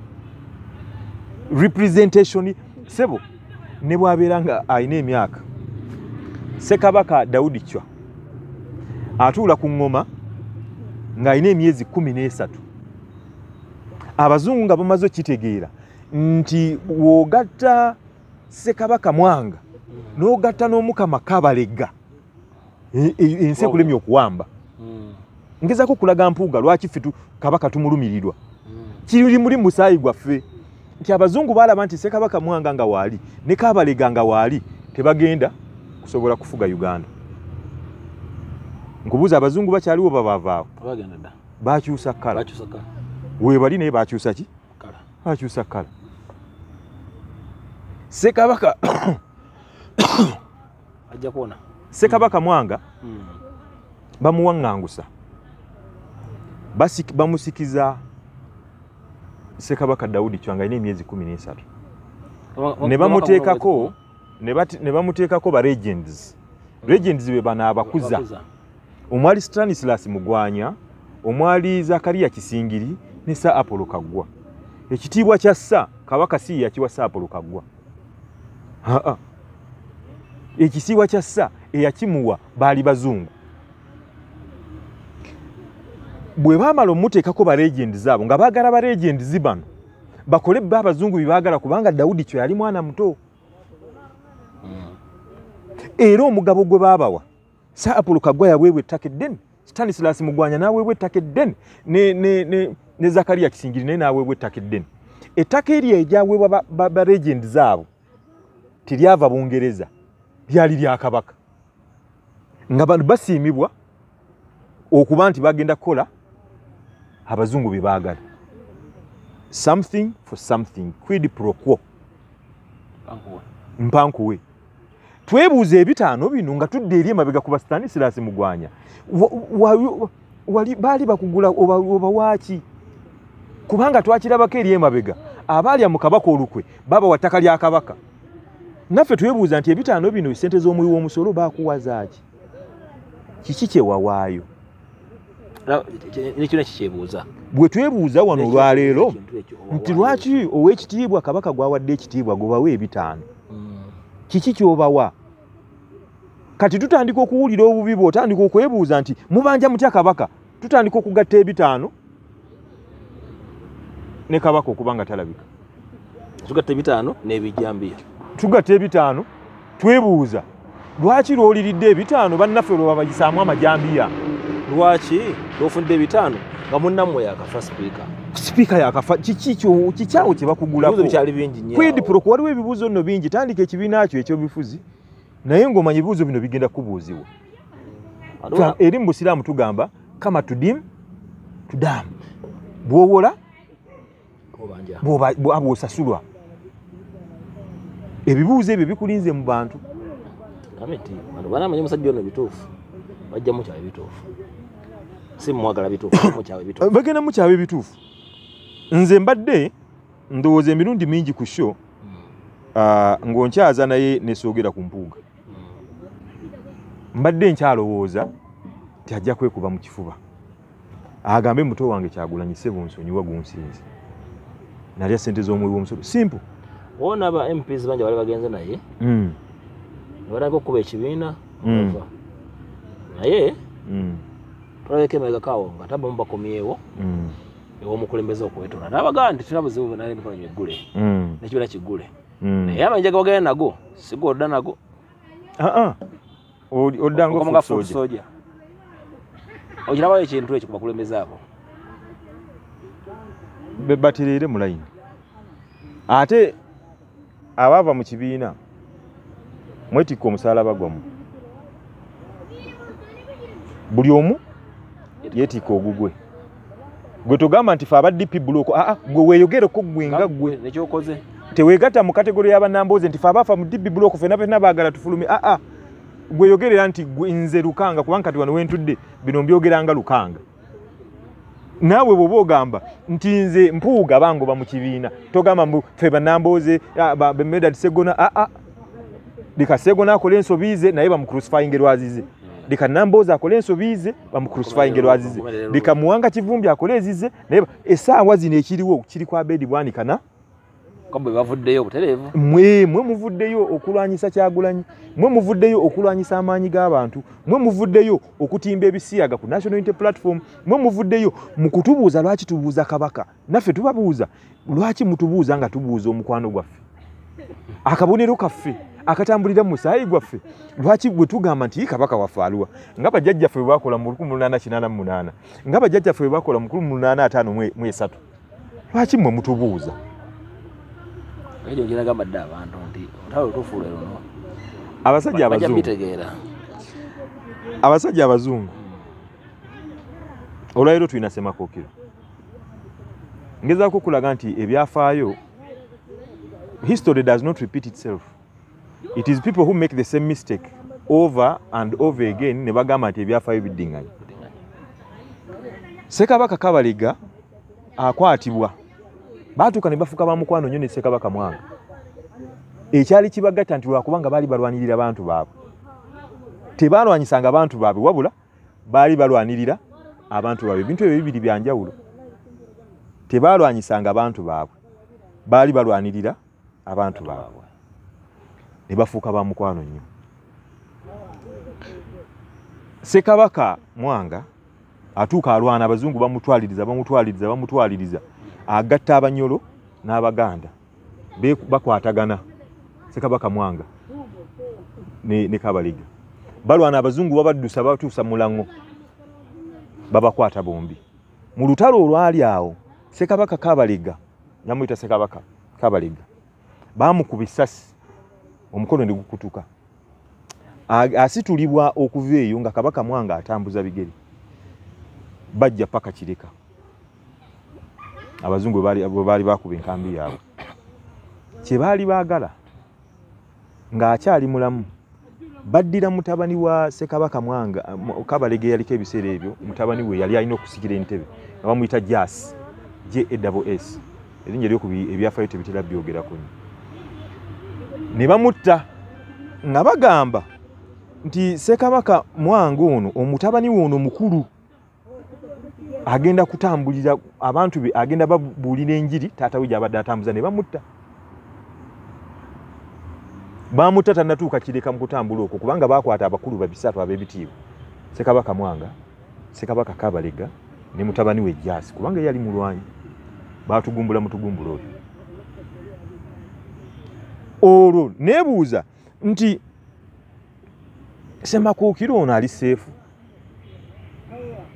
Representation sebo ne bwabeera nga alina emyaka. Ssekabaka Daudi Chwa atuula ku ngoma ng'alina emyezi kumi n'esatu. Abazungu nga bamaze okitegeera nti w'ogatta Ssekabaka Mwanga n'ogatta n'Omukama Kabalega ensi ekulemye okuwamba. Ngezaako kulaga Mpuuga lwaki ffe kabaka tumulumirirwa. Kiri muri musaayi gwaffe nti abazungu baalaba nti Ssekabaka Mwanga nga waali ne Kabalega nga waali tebagenda kusobola kufuga Uganda. Nkubuuza abazungu bakyaliwo babavaawo? Bakyusa kkala. Weebali naye bakyusa ki? Bakyusa kkala. Ssekabaka ajja kuona Ssekabaka Mwanga bamuwaŋŋangusa, basik bamusikiza Ssekabaka Daudi Chwa nga alina emyezi kumi n'esatu. Ne bamuteekako ne bamuteekako ba legends. Legends be bano abakuza. Omwali Stanislas Mugwanya, omwali Zakaria Kisingiri ne Sir Apollo Kaggwa. Ekitiibwa kya Sir Kabaka si yakiwa Sir Apollo Kaggwa. Haa. Ekitiibwa kya Sir eyakimuwa baali bazungu. Bwe baamala omuteekako ba legends abo nga baagala ba legends bano bakole bba abazungu bye baagala kubanga Daudi Chwa yali mwana muto. Era omugabo gwe baabawa Sir Apollo Kaggwa yaweebwa ettaka eddene, Stanislas Mugwanya n'aweebwa ettaka eddene, ne, ne, ne, ne Zakaria Kisingiri naye n'aweebwa ettaka eddene. Ettaka eryo eryaweebwa ba, ba, ba legends abo teryava Bungereza, lyali lya Kabaka. Nga bano basiimibwa okuba nti bagenda kukola abazungu bye baagala. Something for something, quid pro quo. Mpankuwe. Twebuuza ebitaano bino nga tudde eri emabega ku Stanislas Mugwanya. Wali baali bakugula oba, oba waaki? Kubanga twakirabako eri emabega abaali mu kabaka olukwe baba wa ttaka lya Kabaka. Naffe twebuuza nti ebitaano bino ssente z'omuwi w'omusolo baakuwazaaki? Kiki kye wawaayo? Nikyo nekyebuuza. Bwe twebuuza wano olwaleero nti lwaki ow'ekitiibwa Kabaka gwawadde ekitiibwa gobawa ebitaano? Kiki ky'obawa? Kati tutandika okuwulira obubi bwo, otandika okwebuuza nti mubanja mutya Kabaka? Tutandika okugatta ebitaano ne Kabaka okubanga talabika. Tugatta ebitaano n'ebijjambiya. Tugatta ebitaano, twebuuza lwaki lwoliridde ebitaano bannaffe lwe babayisaamu amajambiya lwaki lwofunde bitano nga munnammwe yakafa speaker speaker yakafa kikikyo kikyawo kye bakugulako ebibuuzo bikyali bingi nnyo kwedi proko waliwo ebibuuzo nno bingi tandika ekibiina kyo ekyobifuzi naye ng'omanya ebibuuzo bino bigenda kubuuzibwa eri mu busiraamu tugamba kama tudim tudam bwowola bwosasulwa ebibuuzo ebyo bikulinze mu bantu banamanya omusajja ono bituufu bajja mukyawe ebituufu si mwagala bituufu mukyawe ebituufu bagenda mukyawe ebituufu nze mbadde ndowooza emirundi mingi ku sho ng'onkyaza naye nesoogera ku mpuuga mbadde nkyalowooza nti ajja kwekuba mu kifuba agambe muto wange Kyagulanyi ssebo nsonyiwa gunsinze nalya ssente z'omuwi w'omusolo simple wona aba M Ps banja bali bagenze naye mm. Barako okuba ekibiina mm. naye mm. tulabeka emabega kawo nga taba mubakomyewo mm. ew'omukulembeze okuwetona n'abagaa nti tulina buzibu naye emikono migule mm. n'ekibiina kigule mm. naye amanja gogenda nago sigodda nago aa odda nga full soja okirabayo ekintu ekyo ku bakulembeze abo bebatirire mu layini ate abaava mu kibiina mwetikka omusalaba gwamu buli omu yeetikka ogugwe gwe togamba nti fe aba D P buloko aa gwe weeyogereko gwe nga gwe nekyokoze teweegatta mu kategori y'abannambooze nti fe abaafa mu D P buloko fena fena baagala tufulume aa gwe yogerera nti nze Lukanga kubanga kati wano wentudde bino mbyogeranga Lukanga naawe bw'oba ogamba nti nze Mpuuga bangoba mu kibiina togamba mbu fe bannambooze Medad Sseggona aa lika Sseggona akola ensobiize naye bamucrucifying lwazize lika Nambooze akola ensobiize bamucrucifying lwazize lika Muwanga Kivumbi akola ezize naye essaawa zino ekiriwo kiri kwa Bedi Bwanikana kabwe bavuddeyo butereevu mwe mwe muvuddeyo okulwanyisa Kyagulanyi mwe muvuddeyo okulwanyisa amaanyi g'abantu mwe muvuddeyo okutimba ebisiyaga ku National Unity Platform mwe muvuddeyo mu kutubuuza lwaki tubuuza Kabaka naffe tubabuuza lwaki mutubuuza nga tubuuza omukwano gwaffe akabonero kaffe akatambulira mu musaayi gwaffe lwaki bwe tugamba nti Kabaka waffe aluwa nga bajjajjaffe bwe bakola mu lukumi lunaana kinaana mu munaana nga bajjajjaffe bwe bakola mu lukumi lunaana ataano mu esatu lwaki mmwe mutubuuza Ejo njira gamba dda abantu nti otalo tufuule luno abasajja abazungu abasajja abazungu olwaleero tulina Semakookiro ngezaako okulaga nti ebyafaayo history does not repeat itself it is people who make the same mistake over and over again ne bagamba nti ebyafaayo biddinganya Ssekabaka Kabaliga akwatibwa baatuuka ne bafuka bamukwano nnyo ne Ssekabaka Mwanga ekyali kibagatta nti lwakubanga baali balwanirira abantu baabwe tebalwanyisanga abantu baabwe wabula baali balwanirira abantu baabwe ebintu ebyo bibiri bya njawulo tebalwanyisanga abantu baabwe baali balwanirira abantu baabwe ne bafuuka bamukwano nnyo Ssekabaka Mwanga atuuka alwana abazungu bamutwaliriza bamutwaliriza bamutwaliriza agatta Abanyolo n'Abaganda bakwatagana Ssekabaka Mwanga ne, ne Kabaliga balwana abazungu babaddusa batuusa Mulango babakwata bombi mu lutalo olwali awo Ssekabaka Kabaliga nyamuyita Ssekabaka Kabaliga bamukuba essasi omukono ne gukutuka asitulibwa okuva eyo nga Kabaka Mwanga atambuza bigere bajja paka Kireka abazungu bali bali bakuba enkambi yaabwe kye baali baagala ng'akyali mulamu baddira mutabani wa Ssekabaka Mwanga Kabaliga yaliko ebiseera ebyo mutabani we yali alina okusikira entebe nga bamuyita Jas J A S S erinnya ly'okubi ebyafaayo tebitera byogerako nnyo ne bamutta nga bagamba nti Ssekabaka Mwanga ono omutabani we ono mukulu agenda kutambulira abantu be agenda babuulira enjiri taata we gy'abadde atambuza ne bamutta bamutta tannatuuka Kireka mu kutambula okwo kubanga baakwata abakulu babisatu ab'ebitiibwa Ssekabaka Mwanga Ssekabaka Kabaliga ne mutabani we Jas kubanga yali mulwanyi baatugumbula mutugumbula oyo olwo neebuuza nti Semakookiro ono ali seefu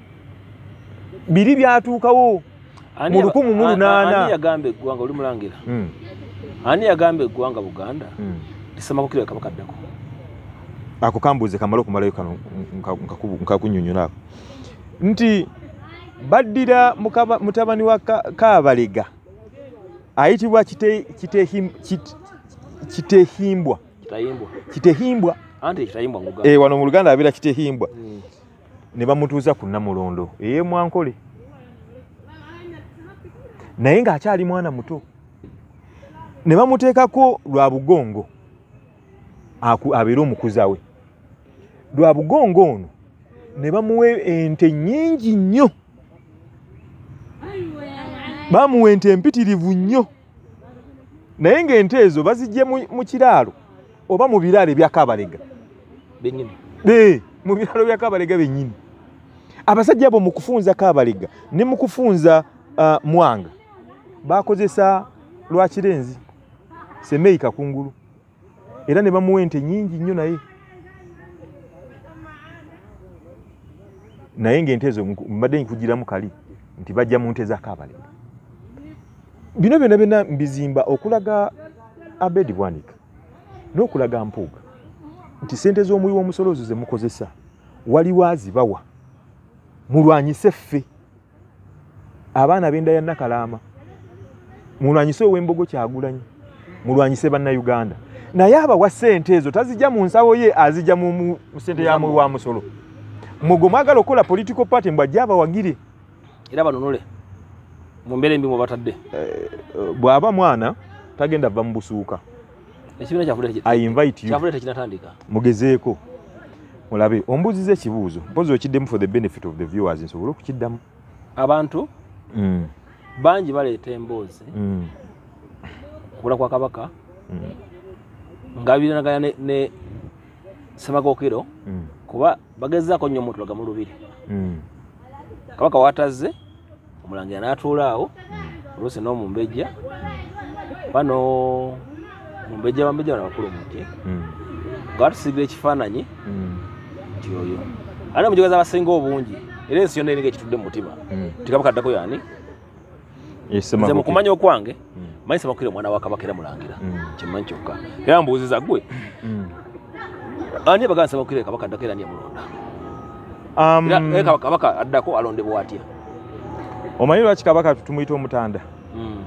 biri byatuukawo mu lukumu mu lunaana. Ani yagambe eggwanga oli mulangira? Mm. Ani yagambe eggwanga Buganda? Mm. Lisamakukira Kabaka addako. Ako kambuuze kamala okumalayo kano nkakunnyonnyola ako. Nti baddira mutabani wa Kaabalega ayitibwa Kitehimbwa. Kitehimbwa. Kitehimbwa. Anti Kitehimbwa mu Luganda. Eh, wano mu Luganda abeera Kitehimbwa. Mm. Ne bamutuuza ku Namulondo eye Mwankole. Naye ng'akyali mwana muto. Ne bamuteekako lwa bugongo abeera omukuza we. Lwa bugongo ono ne bamuwa ente nnyingi nnyo. Bamuwa ente empitirivu nnyo. Naye ng'ente ezo bazijje mu kiraalo oba mu biraalo ebya Kaabalega. Bennyini. Eh, mu biraalo bya Kaabalega bennyini. Abasajja abo mu kufunza Kaabalega ne mu kufunza uh, Mwanga bakozesa lwa kirenzi Semei Kakungulu. Era ne bamuwa ente nnyingi nnyo naye. Naye ng'ente ezo mbadde nkugiramu kali nti bajja mu nte za Kaabalega. Bino byonna byonna mbizimba okulaga Abedi Bwanika n'okulaga Mpuuga nti ssente z'omuwi w'omusolozo ze mukozesa waliwo azibawa. Mulwanyise ffe abaana b'enda ya Nakalaama, mulwanyise ow'Embogo Kyagulanyi, mulwanyise bannayuganda. Naye abawa ssente ezo tazijja mu nsawo ye, azijja mu ssente ya muwi wa musolo. Mugo mwagala okukola political party mbajja abawagire era banunule mu mbeera embi mu batadde. Bw'aba mwana tagenda va mu busuuka. Ekibiina kyafudde I invite you. Kyafudde tekinatandika. Mugezeeko. Mulabe ombuzize ekibuuzo. Mpozi okiddemu for the benefit of the viewers nsobole okukiddamu. Abantu mm. bangi baleeta emboozi mm. okula kwa Kabaka mm. ng'abiranaganya ne, ne Ssemagokero mm. kuba bagezaako nnyo omutulaga mu lubiri. mm. Kabaka watazze omulangira n'atuula awo mm. oluusi n'omumbejja bano mumbejja bambejja bano bakulu muti mm. nga batusiigira ekifaananyi mm. nti oyo ani omujogaza abasinga obungi era ensi yonna eringa ekitudde mu mutima mm. nti Kabaka addako y'ani. Nze mu kumanya okwange mm. manyi Ssemagokero mwana wa Kabaka era mulangira mm. kyemmanyi kyokka era mbuuziza ggwe mm. ani abagaa Ssemagokero Kabaka addako era ani amulonda? Um, era Kabaka addako alondebwa atya? Omanyi lwaki Kabaka tumuyita omutanda? mm.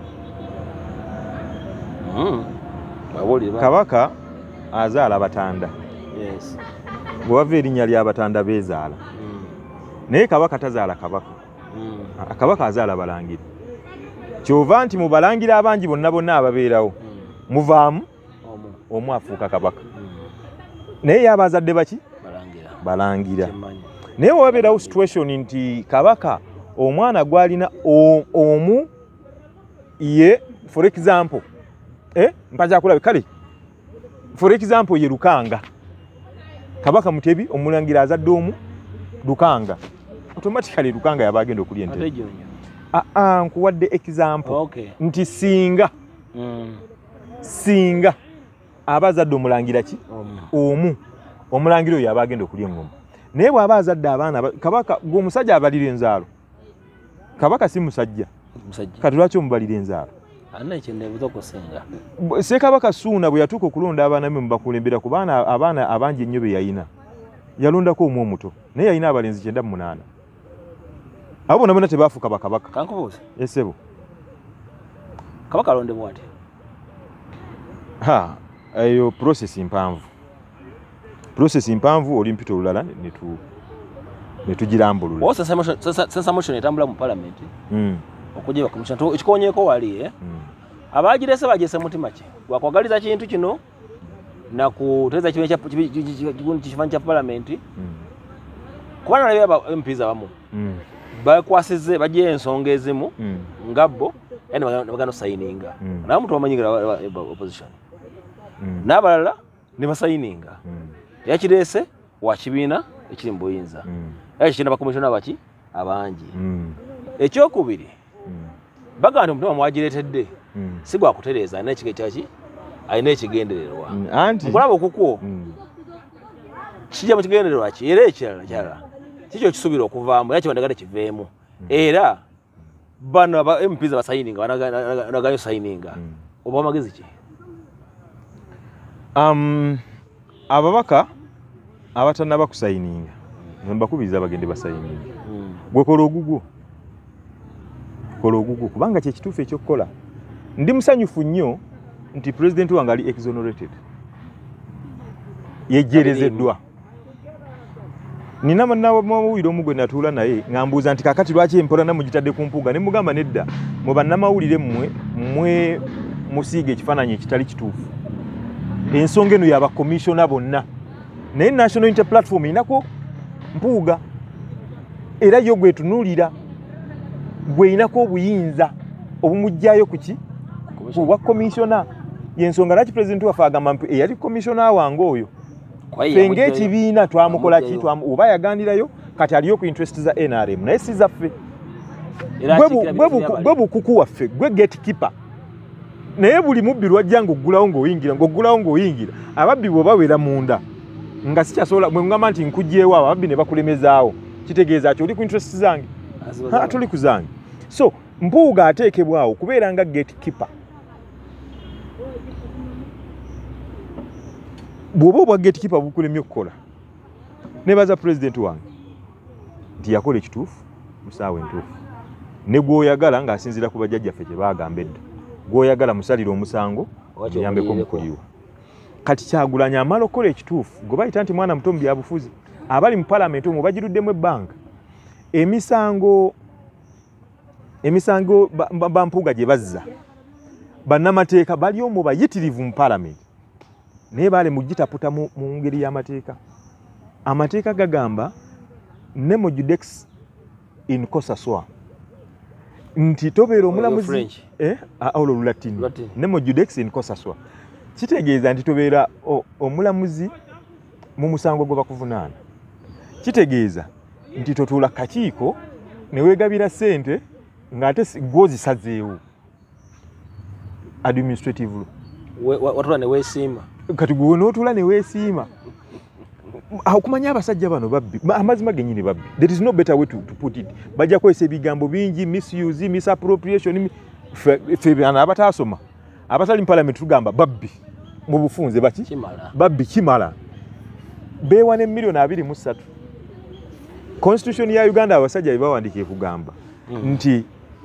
mm. Kabaka azaala batanda. Yes. Bwe wava erinnya ly'abatanda beezaala. mm. Naye Kabaka tazaala Kabaka. mm. Kabaka azaala balangira. Kyova nti mu balangira abangi bonna bonna ababeerawo mm. muvaamu omu omu afuuka Kabaka. mm. Naye y'abazadde baki? Balangira. Balangira. Naye wabeerawo situation nti Kabaka omwana gwalina omu ye for example eh mpaja kulabe kale for example ye Lukanga. Kabaka Mutebi omulangira azadde omu Lukanga, automatically Lukanga yabagenda okulya ente. Ah ah nkuwadde example. Okay. Nti singa mm. singa abazadde omulangira ki omu omulangira oyo abagenda okulya engoma. Naye bw'aba azadde abaana Kabaka gw'omusajja abalira enzaalo. Kabaka si musajja. Musajja. Kati lwaki omubalira enzaalo? Ana ekindeebuzo kusinga. Ssekabaka Ssuuna bwe yatuuka okulonda abaana be mu bakulembera ku baana abaana abangi ennyo be yalina. Yalondako omu omuto. Naye yalina abalenzi kyenda mu munaana. Abo bonna bonna tebaafuuka bakabaka. Kankubuuza. Esebo. Kabaka alondebwa ati? Ha, eyo process mpanvu. Process mpanvu olimpita olulala ne tu ne tugirambulula. Osa sasa motion etambula mu parliament. Mm. Okujiba commission to ekikonyeko wali eh. Mm. Abagirese bagese mutima ki. Wakwagaliza kintu kino na kuteza kiwe kya kifanya cha parliament. Mm. Kubana naye ba M Ps abamu. Mm. Bakwasize baje ensonga ezimu mm. ngabbo ene bagano signinga. Mm. Na muntu wamanyigira opposition. Mm. Nabalala ne basigninga. Mm. Yakirese wa kibiina ekiri mu buyinza. Mm. Ekyo ba commissioner baki abangi. Mm. Ekyokubiri. Mm. Baganda omuntu amwagiretedde. Mm. Sigwa kutereza na ekige kyaki ayina ekigendererwa. Mm. Anti kulaba okukwo. Mm. Kijja mu kigendererwa ki era ekirala kyala. Kikyo kisubira okuvaamu yakyo bandagala kiveemu. era bano aba M Ps basayininga banagayo sayininga oba magezi ki um ababaka abatana bakusayininga mbakubiza bagende basayininga gwe kola ogugu kola ogugu kubanga kye kituufu ekyokukola ndi musanyufu nnyo nti president wange ali exonerated yejerezeddwa nina bannamawulire omu gwe natuula naye ngambuuza nti kakati lwaki empola namugitadde ku mpuuga ne mugamba nedda mu bannamawulire mmwe mmwe musiiga ekifaananyi ekitali kituufu ensonga eno y'abakomishona bonna naye national unity platform inako mpuuga era yo gwetunuulira gwe inako obuyinza obumugjayo kuki bwa komishona yensonga laki president waffe agamba mpu eyali komishona wange oyo fenge ekibiina twamukola ki oba yagandirayo kati aliyo ku interest za N R M naye si zaffe gwe bukuku waffe gwe gatekeeper naye buli mubbi lwajja ng'oggulawo ng'oyingira ng'oggulawo ng'oyingira ababbi bwe bawera munda nga sikyasobola mwe ngamba nti nkugjeewo abo ababbi ne bakulemezaawo kitegeeza ki oli ku interest zange tuli ku zange so mpuuga ateekebwawo kubeera nga gatekeeper bw'oba obwa gatekeeper bukulemye okukola nebaza president wange nti yakola ekituufu musaawa entuufu ne gw'oyagala ng'asinziira ku bajjajjaffe kye baagamba edda gw'oyagala musalire omusango yambeko omukulirwa kati Kyagulanyi amala okukola ekituufu gwe bayita nti mwana muto mu byabufuzi abali mu palamenti omwo bagiruddemu ebbanga emisango emisango bampuuga gye bazza bannamateeka bali omwo bayitirivu mu palamenti naye baale mugitaputa mu ngeri y'amateeka amateeka gagamba nemo judex in cosa sua nti tobeera omulamuzi eh olwo lulatini nemo judex in cosa sua kitegeeza nti tobeera omulamuzi mu musango gwe bakuvunaana kitegeeza nti totuula kakiiko ne weegabira ssente ng'ate gwozisazeewo administrative watula ne weesiima kati gwe n'otuula ne weesiima okumanya abasajja bano babbi amazima gennyini babbi there is no better way to, to put it bajja kwesa ebigambo bingi misuse misappropriation ffe bana abataasoma abatali mu parliament tugamba babbi mu bufunze baki kimala babbi kimala beewa ne miliyoni abiri mu ssatu constitution ya Uganda abasajja bebawandikiye kugamba mm. nti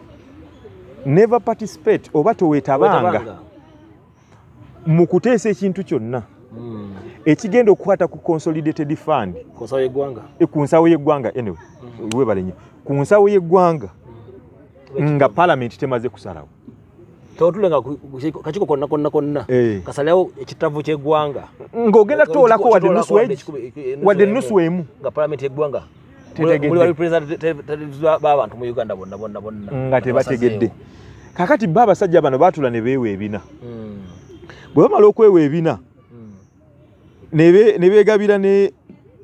never participate oba toweetabanga mu kuteesa ekintu kyonna mm. ekigenda okukwata ku consolidated fund ku nsawo y'eggwanga ku nsawo y'eggwanga anyway mm. webale nnyo ku nsawo y'eggwanga mm. nga parliament temaze kusalawo totulenga kakiiko konna konna konna eh. kasalawo ekitavu ky'eggwanga ng'ogenda toolako wadde nusu wadde nusu emu nga parliament y'eggwanga muli wali president b'abantu mu Uganda bonna bonna bonna nga tebategedde kakati bo abasajja bano baatula ne beewa ebina mm. bwe bamala okwewa ebina mm. ne beegabira ne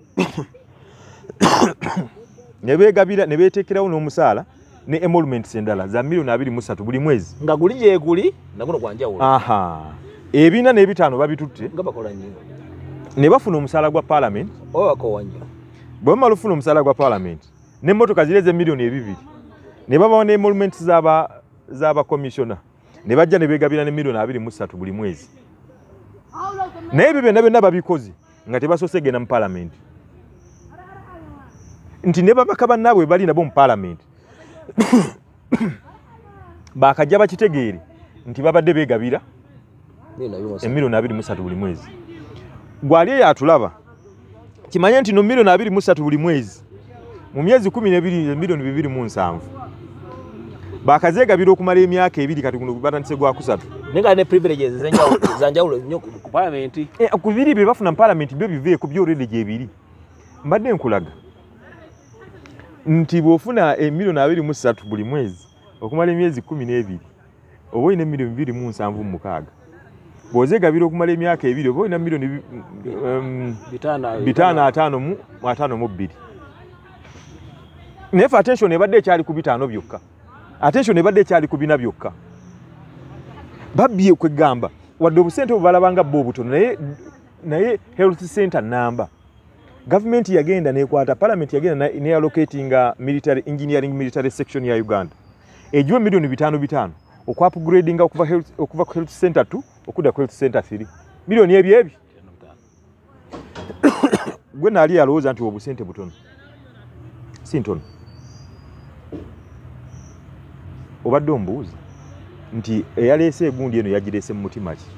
ne beegabira ne beeteekerawo n'omusaala ne emoluments endala za miliyoni abiri mu ssatu buli mwezi nga guli gye guli naguno gwanjawulo aha ebina n'ebitaano babitutte nga bakola nnyo ne bafuna omusaala gwa parliament oba bakowa nnyo bwe bamala ofuna omusaala gwa parliament n'emmotoka zireze miliyoni ebibiri ne babawo ne emoluments z'aba z'abakomishona ne bajja ne beegabira ne miliyoni abiri mu ssatu buli mwezi naye ebyo byonna byonna babikoze nga tebasoose genda mu parliament nti ne babaka bannaabwe bali nabo mu parliament bakajja bakitegeere nti babadde beegabira emiliyoni abiri mu ssatu buli mwezi gwali eyo atulaba kimanye nti no miliyoni abiri mu ssatu buli mwezi mu myezi kumi n'ebiri emiliyoni bibiri mu nsanvu bakazeegabira okumala emyaka ebiri kati guno batandise gwa kusatu nenga ne privileges zanjawulo nnyo ku parliament ku biri bye bafuna mu parliament byo biveeko byorede gye biri mbadde nkulaga nti bw'ofuna emiliyoni abiri mu ssatu buli mwezi okumala emyezi kumi n'ebiri oba olina emiliyoni bibiri mu nsanvu mu mukaaga bw'ozeegabira okumala emyaka ebiri oba olina miliyoni bitaano ataano mu ataano mu bbiri naye fe attention ebadde ekyali ku bitaano byokka attention ebadde ekyali ku bina byokka babbye kwegamba wadde obusente obwo balabanga bo obutono naye naye health center namba government yagenda nekwata parliament yagenda ne allocating military engineering military section ya Uganda ejiwe milioni bitano bitano okwa upgrading okuva health okuva health center two okuda health center three milioni ebyo ebyo gwe nali alowooza nti obusente butono sintono obadde ombuuza nti eyaleese egundi eno yagireese mu mutima ki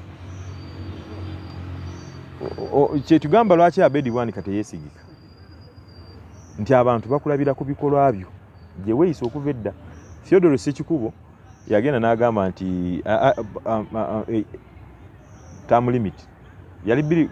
kyetugamba lwaki Abedi Bwani kati yeesigika nti abantu bakulabira ku bikolwa byo gye weeyisa okuva edda Theodore Ssekikubo yagenda n'agamba nti term limit yali bbiri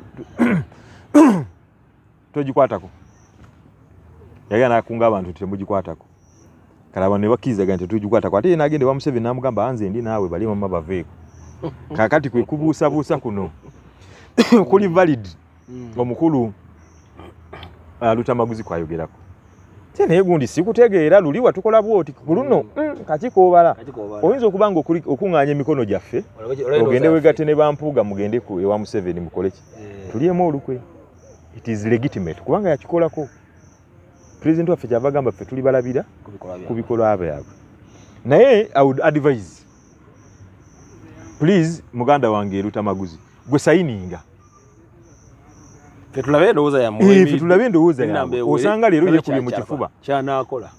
togikwatako yagenda n'akunga abantu temugikwatako kalaba ne bakkirizaga nti tugikwatako ate n'agenda wa Museveni n'amugamba anze ndi naawe bali mama baveeko kakati kwe kubuusabuusa kuno kuli valid omukulu Lutamaguzi kwayogerako naye gundi sikutegeera luli watukola bwoti ku luno kakikoobala oyinza okuba nga okuŋŋaanya emikono gyaffe ogende wegatte ne bampuuga mugende ku ewa Museveni mukole ki tulyemu olukwe it is legitimate kubanga yakikolako president waffe kyava gamba ffe tuli balabira ku bikolwa byabwe naye I would advise please muganda wange Lutamaguzi gwe sayininga Fetulabe ndowooza ya muwe. Fetulabe ndowooza ya muwe. Osanga leero yekubye mu kifuba. Kyanakola.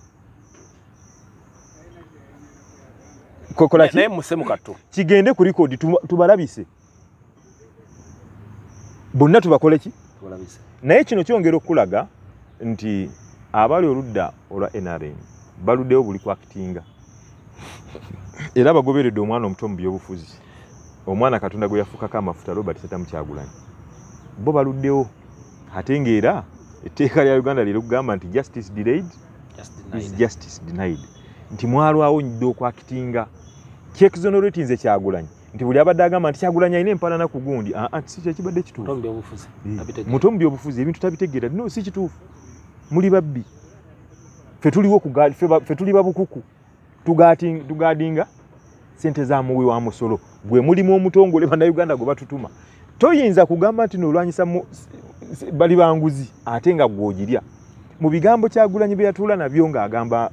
Kokola ki? Naye musemu kattu. Kigende ku record tubalabise. Bonna tubakole ki? Tubalabise. Naye kino kyongera okulaga nti abali oludda olwa N R M baluddewo buli kwakitinga. Era bagoberedde omwana omuto mu byobufuzi. Omwana Katonda gwe yafukako amafuta Robert Setamu Kyagulanyi. Bo baluddewo ate ng'era etteeka lya Uganda lero kugamba nti justice delayed is justice denied nti mwalwawo nnyo okwakitinga kyekizonoleti nze Kyagulanyi nti buli abadde agamba nti Kyagulanyi alina empalana ku gundi anti si kyekibadde kituufu muto mu byobufuzi ebintu tabitegeera no si kituufu muli babbi ffe tuliwo ffe tuli babukuku tugaadinga sente za muwi wa musolo gwe mulimu omutongole bannayuganda gwe batutuma toyinza kugamba nti nolwanyisa bali banguzi ate nga gwogirya mu bigambo Kyagulanyi bye yatuula nabyo ng'agamba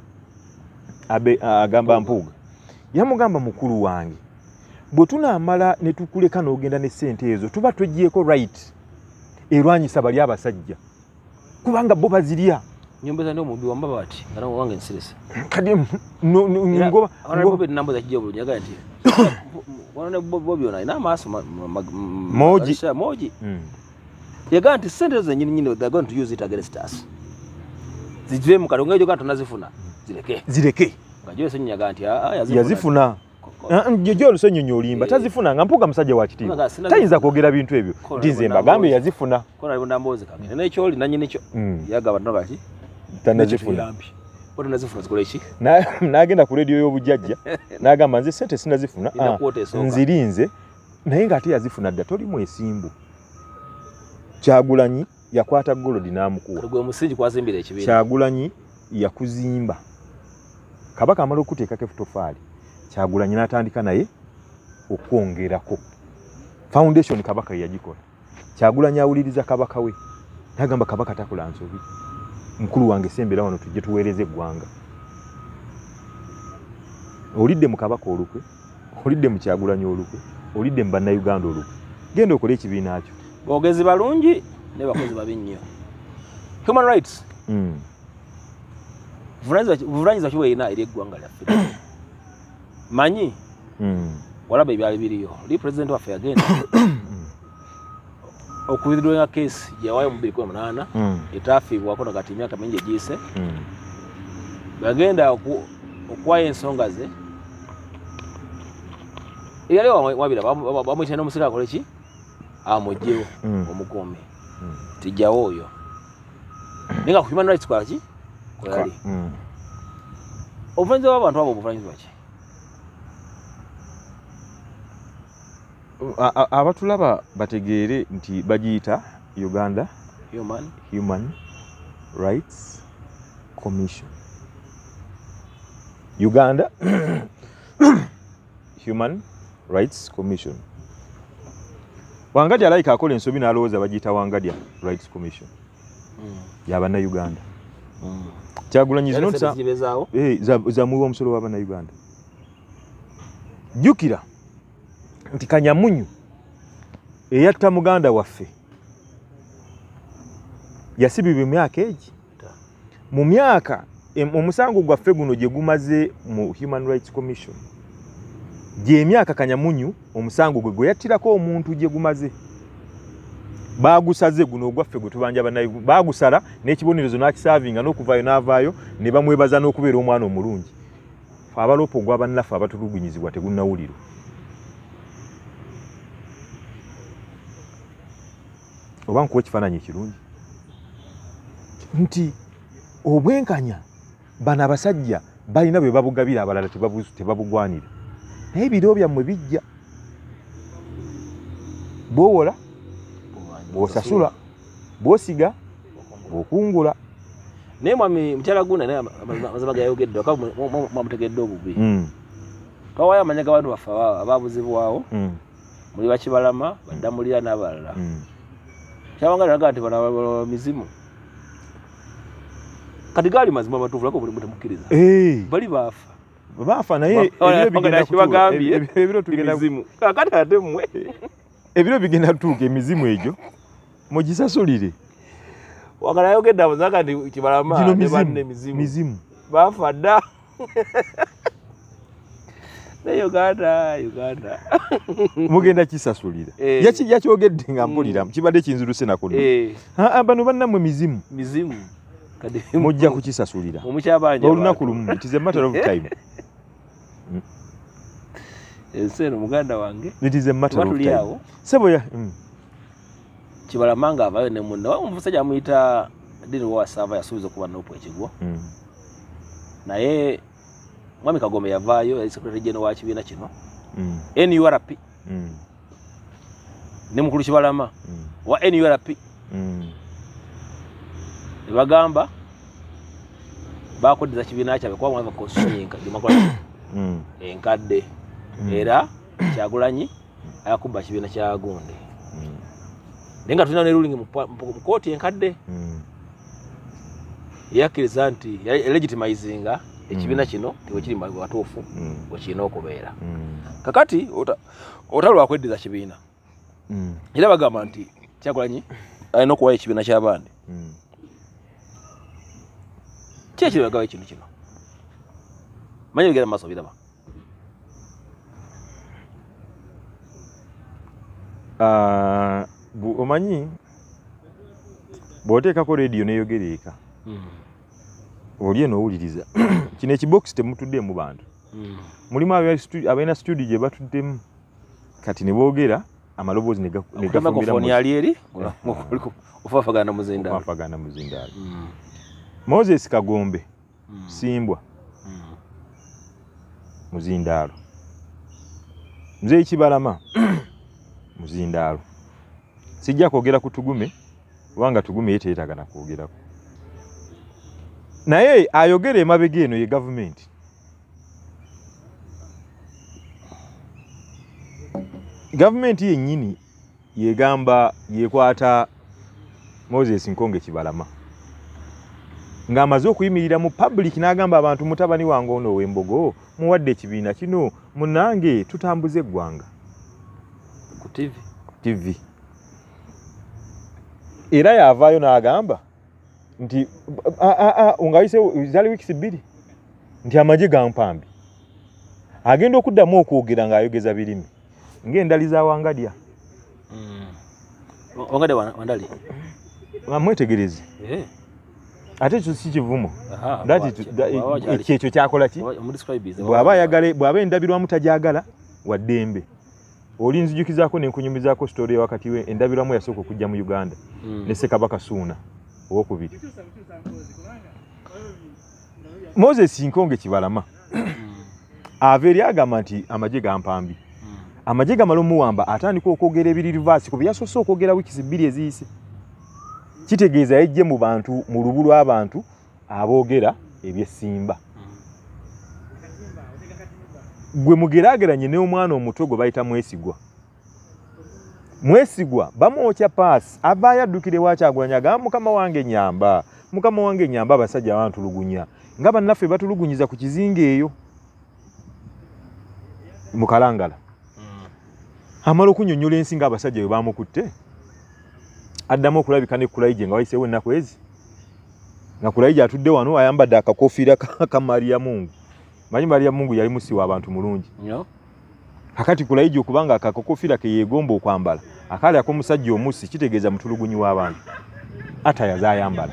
agamba Mpuuga yamugamba mukulu wange bwe tunaamala ne tukuleka n'ogenda ne ssente ezo tuba tugyeko right erwanyisa bali abasajja kubanga bo bazirya nyombeza ndio mubi wamba bati ngana wange nsirese kadi ngoba ngoba nambo za kijobo nyaga nti wana bobi ona ina maso moji moji yaga nti sente zo nyini nyini they're going to use it against us zijwe mu kalongejo kantu nazifuna zireke zireke ngajwe se nyaga nti ah yazifuna njejo lusonyo olimba tazifuna nga Mpuuga musajja wa kitiibwa tayinza kwogera bintu ebyo ndinze mbagambe yazifuna kona libonda mbozi kagene n'ekyo oli nanyi n'ekyo yaga bantu kaki tanazifuna Odo nazifuna zikole ki na nagenda ku radio y'obujjajja nagamba nze sente sinazifuna nzirinze naye nga ate yazifuna dda toli mu esimbu Kyagulanyi yakwata golodi n'amukuwa gwe musingi kwazimbira ekibiina Kyagulanyi yakuzimba kabaka amala okuteekako efutofaali Kyagulanyi n'atandika naye okwongerako foundation kabaka yagikola Kyagulanyi awuliriza kabaka we nagamba kabaka takola nsobi mukulu wange sembera wano tujje tuweereze eggwanga olidde mu kabaka olukwe olidde mu Kyagulanyi olukwe olidde mu bannayuganda olukwe genda okole ekibiina kyo boogezi balungi ne bakozi babi nnyo human rights mm. buvunaanyizibwa ki bweyina eri eggwanga lyaffe manyi mm. walaba ebyali biriyo oli president waffe yagenda okuwithdraw case yawayo mu bbiri kumi na munaana mm. etaafiibwako na kati emyaka mingi egiyise mm. bagenda okuwayo ensonga ze eyali wabira bamuyita n'omusika akole ki amugyewo mm. omukuumi mm. tijjawo oyo naye nga ku human rights kwaki kweyali mm. obuvanyizibwa bw'abantu abo obuvanyizibwa ki abatulaba bategeere nti bagiyita Uganda Human Human Rights Commission Uganda Human Rights Commission Wangadya alayika akola ensobi n'alowooza bagiyita Wangadya Rights Commission yabana Uganda Kyagulanyi zino nsa eh za, za muwa omusolo w'abana Uganda jukira nti Kanyamunyu eyatta muganda waffe yasibibwa emyaka egi mu myaka omusango gwaffe guno gye gumaze mu Human Rights Commission gye emyaka Kanyamunyu omusango gwe gwe yattirako omuntu gye gumaze bagusaze guno gwaffe gwe tubanja banayi bagusala n'ekibonerezo n'akisavinga n'okuvaayo n'avaayo ne bamwebaza n'okubeera omwana omulungi fa abalopo gw'abannaffe abatulugunyizibwa tegunnawulirwa oba nkuwa ekifaananyi ekirungi nti obwenkanya bano abasajja balina bwe babugabira abalala tebabugwanira naye ebiro byammwe bijja bwowola bwosasula bwosiga bwokungula naye mwami mukyala guna naye mazima gayogedde waka mwamutegedde obubi twawayo amanya g'abantu baffe abaabuzibwawo muli Bakibalama Baddamulira n'abalala kyabanga nalaga nti bano mizimu kati gaali mazima amatuufu lako mutemukkiriza bali baafa baafa naye ebiro tugenda kakati ate mmwe ebiro bigenda tuuka emizimu egyo mugisasulire wagala yogedde amazaka nti Kibalama ne banne mizimu mizimu baafa dda ne Uganda Uganda mugenda kisasulira yaki yakyogedde nga mpulira kibadde kinziruse nakuno aa bano bannammwe mizimu mizimu kadi mujja kukisasulira omukyabanja olunaku lumu it is a matter of time enseno muganda wange it is a matter of time sebo ya Kibalama nga avayo ne munna omusajja amuyita dini wa sava yasubiza kuba nopo ekigwo naye Mwami Kagome yavaayo yali secretary general wa kibiina kino N U R P ne mukulu Kibalama wa N U R P ne bagamba bakodeza kibiina kyabwe kwa mwava kosonyenka gemakola enkadde era Kyagulanyi ayakuba kibiina kya Gundi nenga tulina ne ruling mu kooti enkadde yakkiriza nti legitimizinga ekibiina kino tiwe kiri mu batuufu bwe kirina okubeera kakati otalwa kweddeza kibiina era bagamba nti Kyagulanyi alina okuwayo ekibiina ky'abandi ki ekiragawo ekintu kino manyi bigenda mu maaso biraba omanyi bw'oteekako rediyo neyogereeka oli eno owuliriza kino ekibokisi temutudde mu bantu mulimu abalina studio gye batuddemu kati ne boogera amaloboozi ne gafumbiraofafagana muzindaalo Moses Kagombe Simbwa Muzindaalo Mzee Kibalama Muzindaalo sijja kwogera ku Tugume wanga Tugume yeteetaga na kwogerako naye ayogere emabega eno ye government government yennyini yegamba yekwata Moses Nkonge Kibalama ng'amaze okuyimirira mu public n'agamba abantu mutabani wange ono ow'Embogo muwadde ekibiina kino munange tutambuze eggwanga ku T V T V era yavaayo n'agamba nti ungayise zali wiki bbiri nti amagye gampambi agenda okuddamu okwogera ng'ayogeza birimi ng'endaliza Wangadya Wangadya Wandali amwetegereze ate ekyo si kivumo ekyo kyakola ki bw'aba ayagala bw'aba endabirwamu tajagala waddembe oli nzijukizaako n'enkunyumizaako story ya wakati we endabirwamu yasooka okujja mu Uganda ne Ssekabaka Suuna owokubiri Moses Nkonge Kibalama ava eri agamba nti amagye gampambi amagye gamala omuwamba atandika okwogera ebiri reverse ku byasoose okwogera wiiki bbiri eziyise kitegeeza yajje mu bantu mu lubu lw'abantu aboogera eby'essimba gwe mugeraageranye n'omwana omuto gwe bayita Mwesigwa Mwesigwa bamwokya paasi aba yaddukire wa Kyagulanyi agamba mukama wange nyamba mukama wange nyamba abasajja bantulugunya nga bannaffe batulugunyiza ku kizinga eyo mu Kalangala mm. amala okunnyonnyola ensi nga abasajja bwe bamukutte addamu okulabika ne Kulaije nga wayiseewo ennaku ezi nga Kulaije atudde wano ayambadde akakofiira ka Maria Mungu manyi Maria Mungu yali musiwa abantu mulungi yeah. Akati Kulaije okubanga akakofiira ke yeegomba okwambala akali akomusajja omusi kitegeeza mutulugunyi w'abantu ata yazayambala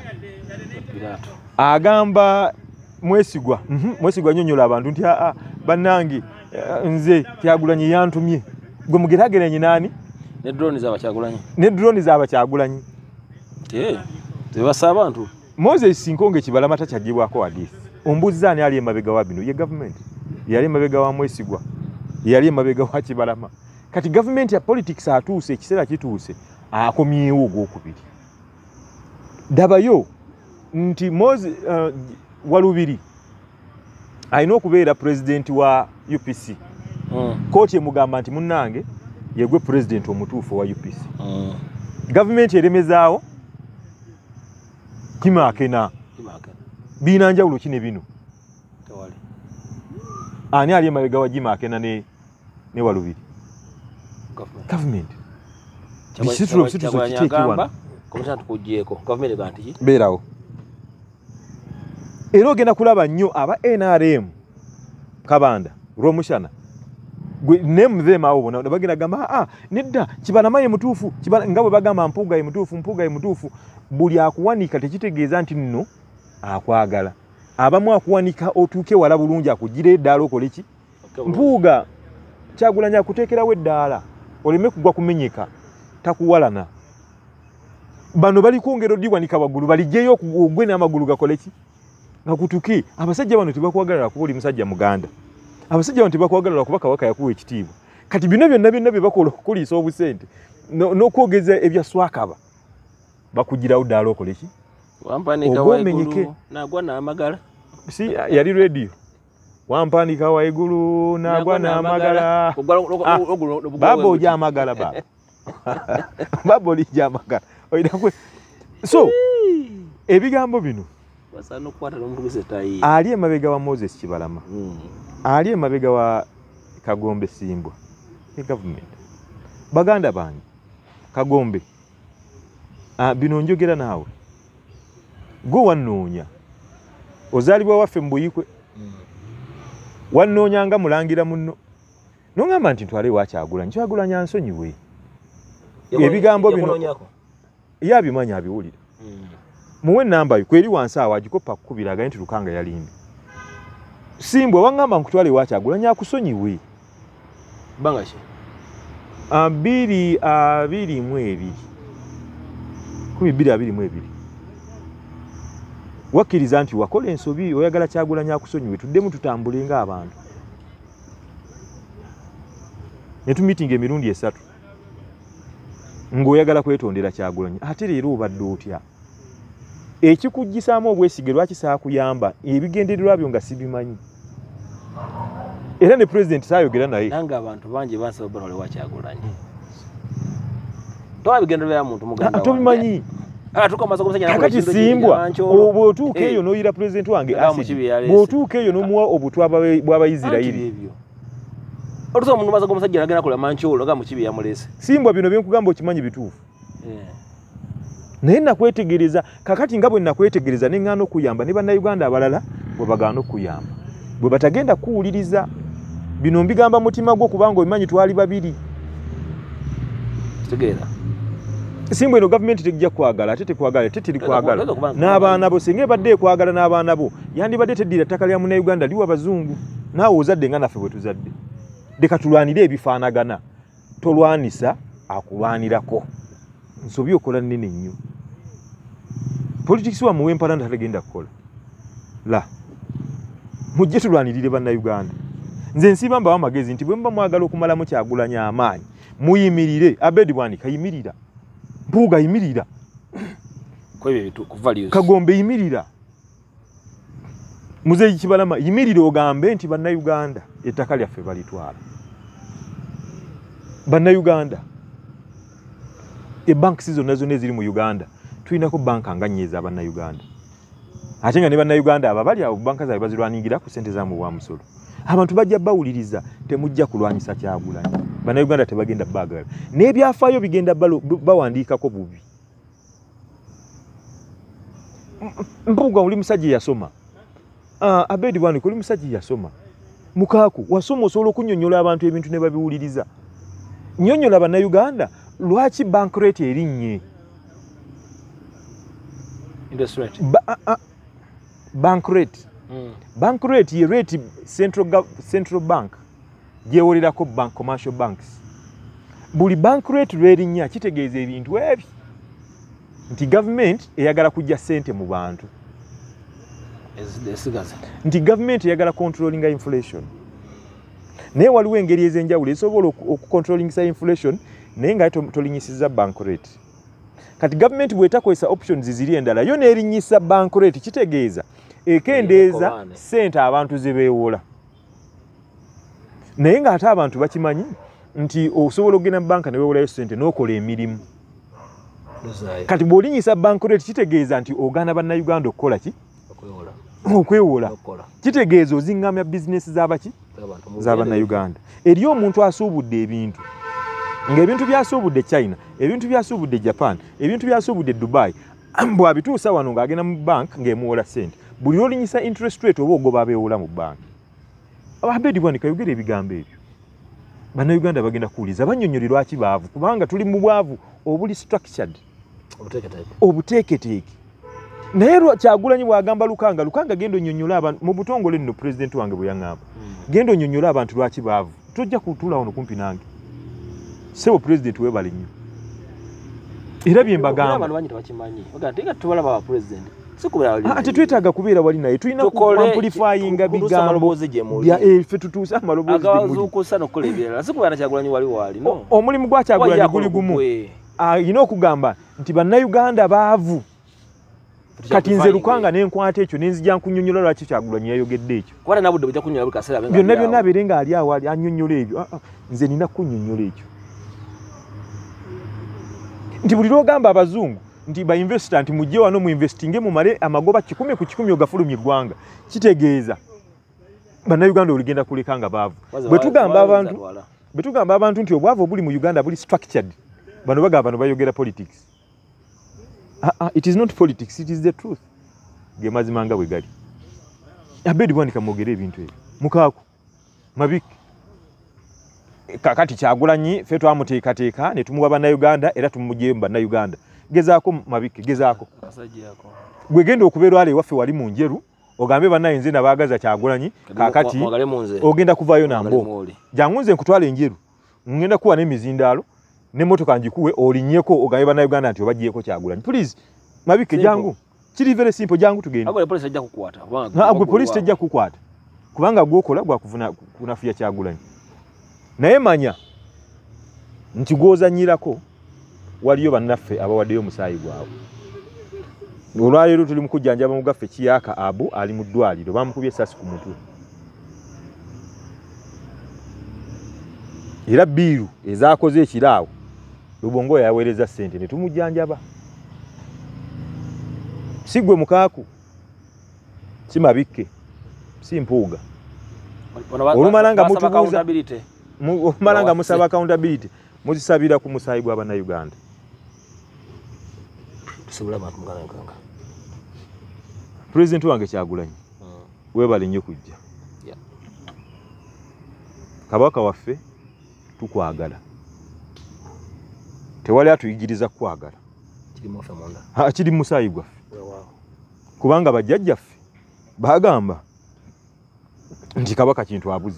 agamba Mwesigwa mm -hmm. Mwesigwa nyonyola abantu nti a bannange nze Kyagulanyi yantumye gwe mugeragerenye nani ne drone zaba Kyagulanyi ne drone zaba Kyagulanyi eh tebasa abantu Moses Sinkonge Kibalama takyagibwako hadisi ombuzani ali emabega wa bino ye government yali emabega wa Mwesigwa yali emabega wa Kibalama kati government ya politics atuuse ekiseera kituuse akomyewo ogwokubiri dabayo nti Moses uh, Walubiri alina okubeera president wa U P C mm. Kooti emugamba nti munnange yegwe president omutuufu wa U P C mm. Government eremezaawo Kimakena biina njawulo kine bino tewali ani ali emabega wa Kimakena ne ne Walubiri government government bisitula bisitula kiteekebwa komisa tukujjeko government ganti beerawo era ogenda kulaba nnyo aba N R M Kabanda Romushana gwe name them abo bona bagenda gamba ah nedda Kibalama ye mutuufu nga bwe bagamba Mpuga ye mutuufu Mpuga ye mutuufu buli akuwanika tekitegeeza nti nno akwagala abamu akuwanika otuuke wala bulungi akugira eddaala okole ki Mpuga Kyagulanyi akuteekerawo eddaala oleme kugwa kumenyeka takuwalana bano bali kwongera odiwanika waggulu balijjeyo ogwe n'amagulu gakole ki nga kutuke abasajja bano tebakwagalira kuba oli musajja muganda abasajja bano tebakwagalira kuba Kabaka yakuwa ekitiibwa kati bino byonna byonna bye bakola okukuliisa obusente n'okwogeza ebya swakaba bakugirawo ddaala okole ki wampanika waigulu nagwa n'amagala si yali radio wampanika waigulu nagwa n'amagala baba ojja amagala baba baba olijja amagala oyinakwe so ebigambo bino basano kwata n'omuntu gwesetayi ali emabega wa Moses Kibalama mm. ali emabega wa Kagombe Simbwa e government baganda bangi Kagombe ah bino njogera naawe go wannoonya ozalibwa waffe mbuyikwe mm. wannoonya nga mulangira munno nongamba nti ntwale wa Kyagulanyi Kyagulanyi ansonyiwe ebigambo bino yabimanya abiwulira mm. muwe namba kweri wansi awo agikopa kukubiraga nti Lukanga yalimbi Simbwa wangamba nkutwale wa Kyagulanyi akusonyiwe bangashi abiri abiri mu ebiri kumi bbiri abiri mu ebiri wakkiriza nti wakola ensobi oyagala Kyagulanyi akusonyiwe tuddemu tutambule nga abantu ne tumitinga emirundi esatu ng'oyagala kwetondera Kyagulanyi ate leero obadde otya ekikujjisaamu obwesige lwaki saakuyamba ebigendererwa byo nga sibimanyi era ne president saayogera naye nanga abantu bangi bansaba bano lewa Kyagulanyi towabigenderera muntu muganda tobimanyi kakati Simbwa bw'otuuka eyo n'oyira president wange bw'otuuka eyo n'omuwa obutwa bw'Abayisirayiri otusa omuntu maze gomusajja agenda kola mancholo nga mukibi yamulese Simbwa bino byenkugamba okimanyi bituufu yeah. Naye nakwetegereza kakati nga bwe nakwetegereza ne ngano kuyamba ne bannayuganda abalala bwe bagaana okuyamba bwe batagenda kuwuliriza bino mbigamba mutima gwo kubanga obimanyi twali babiri tegeera Simbwa eno government tegija kwagala ate tekwagala ate teri kwagala n'abaana bo singa ebadde ekwagala n'abaana bo yandibadde teddira ttaka lya munnayuganda liwa bazungu naawe ozadde nga naffe bwe tuzadde deka tulwanire ebifaanagana tolwanisa akulwanirako nsobi okola nnene nnyo politics wa muwe mpalanda tagenda kukola la mujje tulwanirire bannayuganda nze nsiba mbawa amagezi nti bwe mba mwagala okumalamu Kyagulanyi amaanyi muyimirire Abedi Bwanika yimirira Mpuga yimirira Kagombe yimirira Muzeeyi Kibalama yimirire ogambe nti bannayuganda ettaka lyaffe balitwala bannayuganda Ebank zonna zonna eziri mu Uganda tulinako banka nga nnyeza abanna Uganda. Ate nga ne banna Uganda aba bali awo banka zaabwe bazirwanirira ku ssente zaamu bwa musolo. Abantu bajja bawuliriza temujja kulwanyisa Kyagulanyi. Banna Uganda tebagenda baagala. N'ebyafaayo bigenda bawandiikako bubi. Mpuga oli musajja yasoma. Ah, Abedi Bwani oli musajja yasoma. Mukaaku wasoma osobola okunnyonnyola abantu ebintu ne babiwuliriza. Nnyonnyola banna Uganda lwaki bank rate erinnye? Interest rate. Ba, uh, uh, bank rate. Mm. Bank rate ye rate central central bank gyewolerako bank commercial banks. Buli bank rate lwerinnya kitegeeza ebintu ebyo. Nti government eyagala kujja ssente mu bantu. Nti government eyagala controlling inflation. Naye waliwo engeri ez'enjawulo ezisobola okucontrollingisa inflation naye nga tolinyisiza bank rate. Kati government bw'etakozesa options ziri endala yo n'erinnyisa bank rate kitegeeza ekendeeza ssente abantu ze beewola. Naye ng'ate abantu bakimanyi nti osobola okugenda mu banka ne weewolayo ssente n'okola emirimu. Kati bw'olinyisa bank rate kitegeeza nti ogaana bannayuganda okukola ki? Okwewola. Kitegeeza ozingamya bizinesi z'abaki? Z'abannayuganda. Eriyo omuntu asuubudde ebintu. Ng'ebintu byasuubudde China, ebintu byasuubudde Japan, ebintu byasuubudde Dubai, bw'abituusa wano ng'agenda mu bank ng'emuwola ssente. Buli lw'olinyisa interest rate oba ogoba abeewola mu bank. Abedi Bwani kayogera ebigambo ebyo. Bannayuganda bagenda kuwuliza bannyonnyole lwaki baavu kubanga tuli mu bwavu obuli structured. Obuteeketeeke. Obuteeketeeke. Naye Kyagulanyi bw'agamba Lukanga, Lukanga genda onnyonnyola abantu mu butongole nno pulezidenti wange bwe yaŋŋamba. Mm. Genda onnyonnyola abantu lwaki baavu. Tojja kutuula wano kumpi nange. Sebo president webale nnyo. Era bye mbagamba. Abantu banyi tebakimanyi. Ogatega tubalaba ba president. Sikubera wali. Ate twetaaga kubeera wali naye. Tulina ku amplifyinga bigambo. Bya efe tutuusa amalobozi gye muli. Agazuukusa n'okukola ebirala. Sikubera Kyagulanyi wali wali no. Omulimu gwa Kyagulanyi guli gumu. Alina okugamba nti bannayuganda baavu. Kati nze Lukanga n'enkwata ekyo n'enzija nkunnyonnyola lwaki Kyagulanyi yayogedde ekyo. Kwata nabudde bujja kunnyonnyola buli kaseera benga. Byonna byonna abeere nga ali awo annyonnyola ebyo. Nze nina kunnyonnyola ekyo. Nti buli lw'ogamba abazungu nti ba investor nti mujje wano mu investinge mu male amagoba kikumi ku kikumi ogafulumya eggwanga kitegeeza bannayuganda oligenda kuleka nga baavu. Bwe tugamba abantu bwe tugamba abantu nti obwavu obuli mu Uganda buli structured bano bagamba bano bayogera politics. Uh, uh, it is not politics, it is the truth. Ge mazima nga bwe gali. Abedi Bwani kamwogera ebintu ebyo. Mukaaku mabiki kakati Kyagulanyi ffe twamuteekateeka ne tumuwa bannayuganda era tumugye mu bannayuganda. Gezaako mabiki gezaako. Gwe genda okubeera wale waffe wali mu njeru ogambe bannaye nze nabaagaza Kyagulanyi kakati ogenda kuvaayo nambo. Jangu nze nkutwala enjeru ngenda kuwa n'emizindaalo n'emmotoka njikuwe olinnyeko ogambe bannayuganda nti obaggyeko Kyagulanyi. Please mabiki jangu. Kiri very simple jangu tugende. Agwe police ajja kukwata. Agwe police tajja kukwata. Kubanga gwokola gwa kuvuna kunafuya Kyagulanyi. Naye manya nti gwozanyirako waliyo bannaffe abawaddeyo omusaayi gwabwe. Olwaleero tuli mu kujjanjaba mugaffe Kiyaka Abu ali mu ddwaliro bamukubye essasi ku mutwe. Era biiru ezaakoze ekiraawo Lubongo yaweereza ssente ne tumujjanjaba. Si gwe Mukaaku, si Mabikke, si Mpuuga. Olumalanga mutubuuza Malanga musaba accountability muzisabira ku musaayi gwa bannayuganda. Tusubira abantu mugana nkanga. President wange Kyagulanyi. Mm. Webale nnyo kujja. Yeah. Kabaka waffe tukwagala. Tewali atuyigiriza kwagala. Kiri mu famonda. Ha kiri mu musaayi gwaffe. Wow. Kubanga bajjajjaffe bagamba nti kabaka kintu abuzi.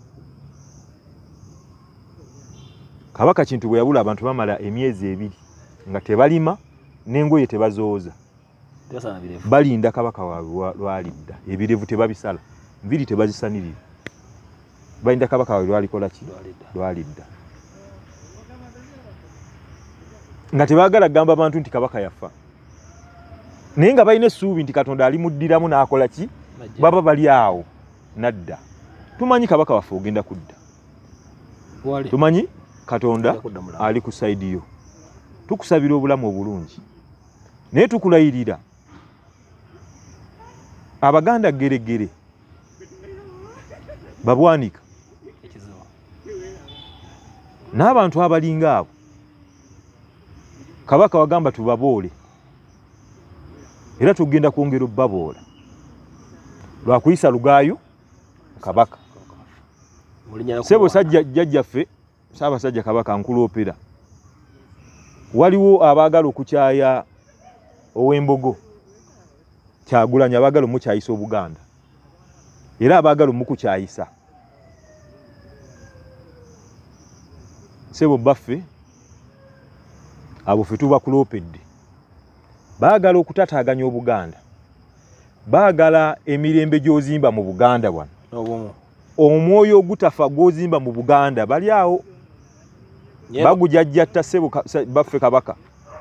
Kabaka kintu bwe yabula abantu bamala emyezi ebiri nga tebalima n'engoye tebazooza. Tebasana birevu. Balinda kabaka waabwe lwalidda. Ebirevu tebabisala. Mbiri tebazisanirira. Balinda kabaka waabwe lwalikola ki? Lwalidda. Nga tebaagala gamba abantu nti kabaka yafa. Naye nga balina essuubi nti Katonda alimuddiramu n'akola ki? Baba bali awo nadda. Tumanyi kabaka waffe ogenda kudda. Tumanyi Katonda ali ku side yo. tukusabira obulamu obulungi naye tukulayirira abaganda geregere babwanika n'abantu abalinga abo kabaka wagamba tubaboole era tugenda kwongera obbaboola lwakuyisa lugaayo kabaka sebo sajja jjajjaffe Ssaabasajja Kabaka Nkuloopera waliwo abaagala okukyaya ow'Embogo Kyagulanyi abaagala omukyayisa Obuganda era abaagala omukukyayisa sebo baffe abo ffe tubakuloopedde baagala okutataaganya Obuganda baagala emirembe gy'ozimba mu Buganda wano omwoyo ogutafa gw'ozimba mu Buganda bali awo bagujajjatta sebo baffe kabaka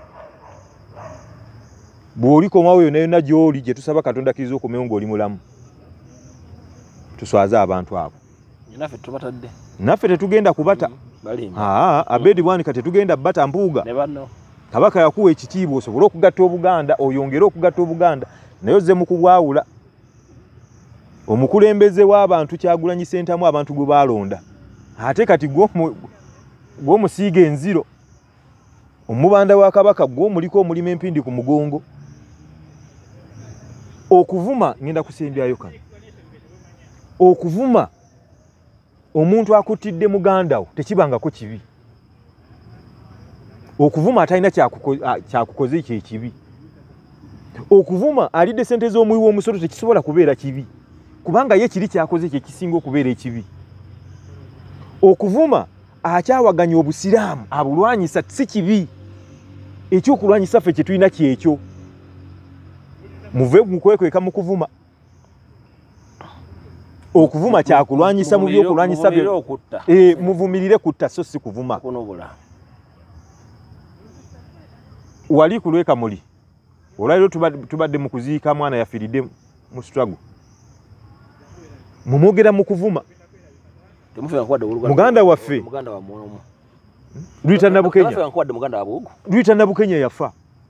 bw'oli komawo yonna yonna gy'oli gye tusaba Katonda kiriza okomewo ng'oli mulamu tuswaze abantu abo naffe tubatadde naffe tetugenda kubata aa Abedi Bwanika tetugenda bata mpuuga kabaka yakuwa ekitiibwa osobole okugatta Obuganda oyongere okugatta Obuganda naye ozze mu kubwawula omukulembeze w'abantu Kyagulanyi Ssentamu abantu gwe baalonda ate kati gw'omusiiga enziro omubanda wa kabaka gw'omuliko omulima empindi ku mugongo okuvuma ngenda kusembyayo kano okuvuma omuntu akuttidde muganda wo tekibangako kibi okuvuma atalina kyakukoze kye kibi okuvuma alidde sente z'omuwi w'omusolo tekisobola kubeera kibi kubanga ye kiri kyakoze kye kisinga okubeera ekibi okuvuma akyawaganya obusiraamu abulwanyisa si kibi ekyokulwanyisa ffe kye tulina kyekyo muve mukwekweka mu kuvuma okuvuma kyakulwanyisa mu byokulwanyisa bye muvumirire kutta so si kuvuma wali kulweka muli olwaliro tubadde mu kuziika mwana yafiiridde mu struggle mumwogera mu kuvuma muganda waffe Lwita Nabukenya Lwita Nabukenya yafa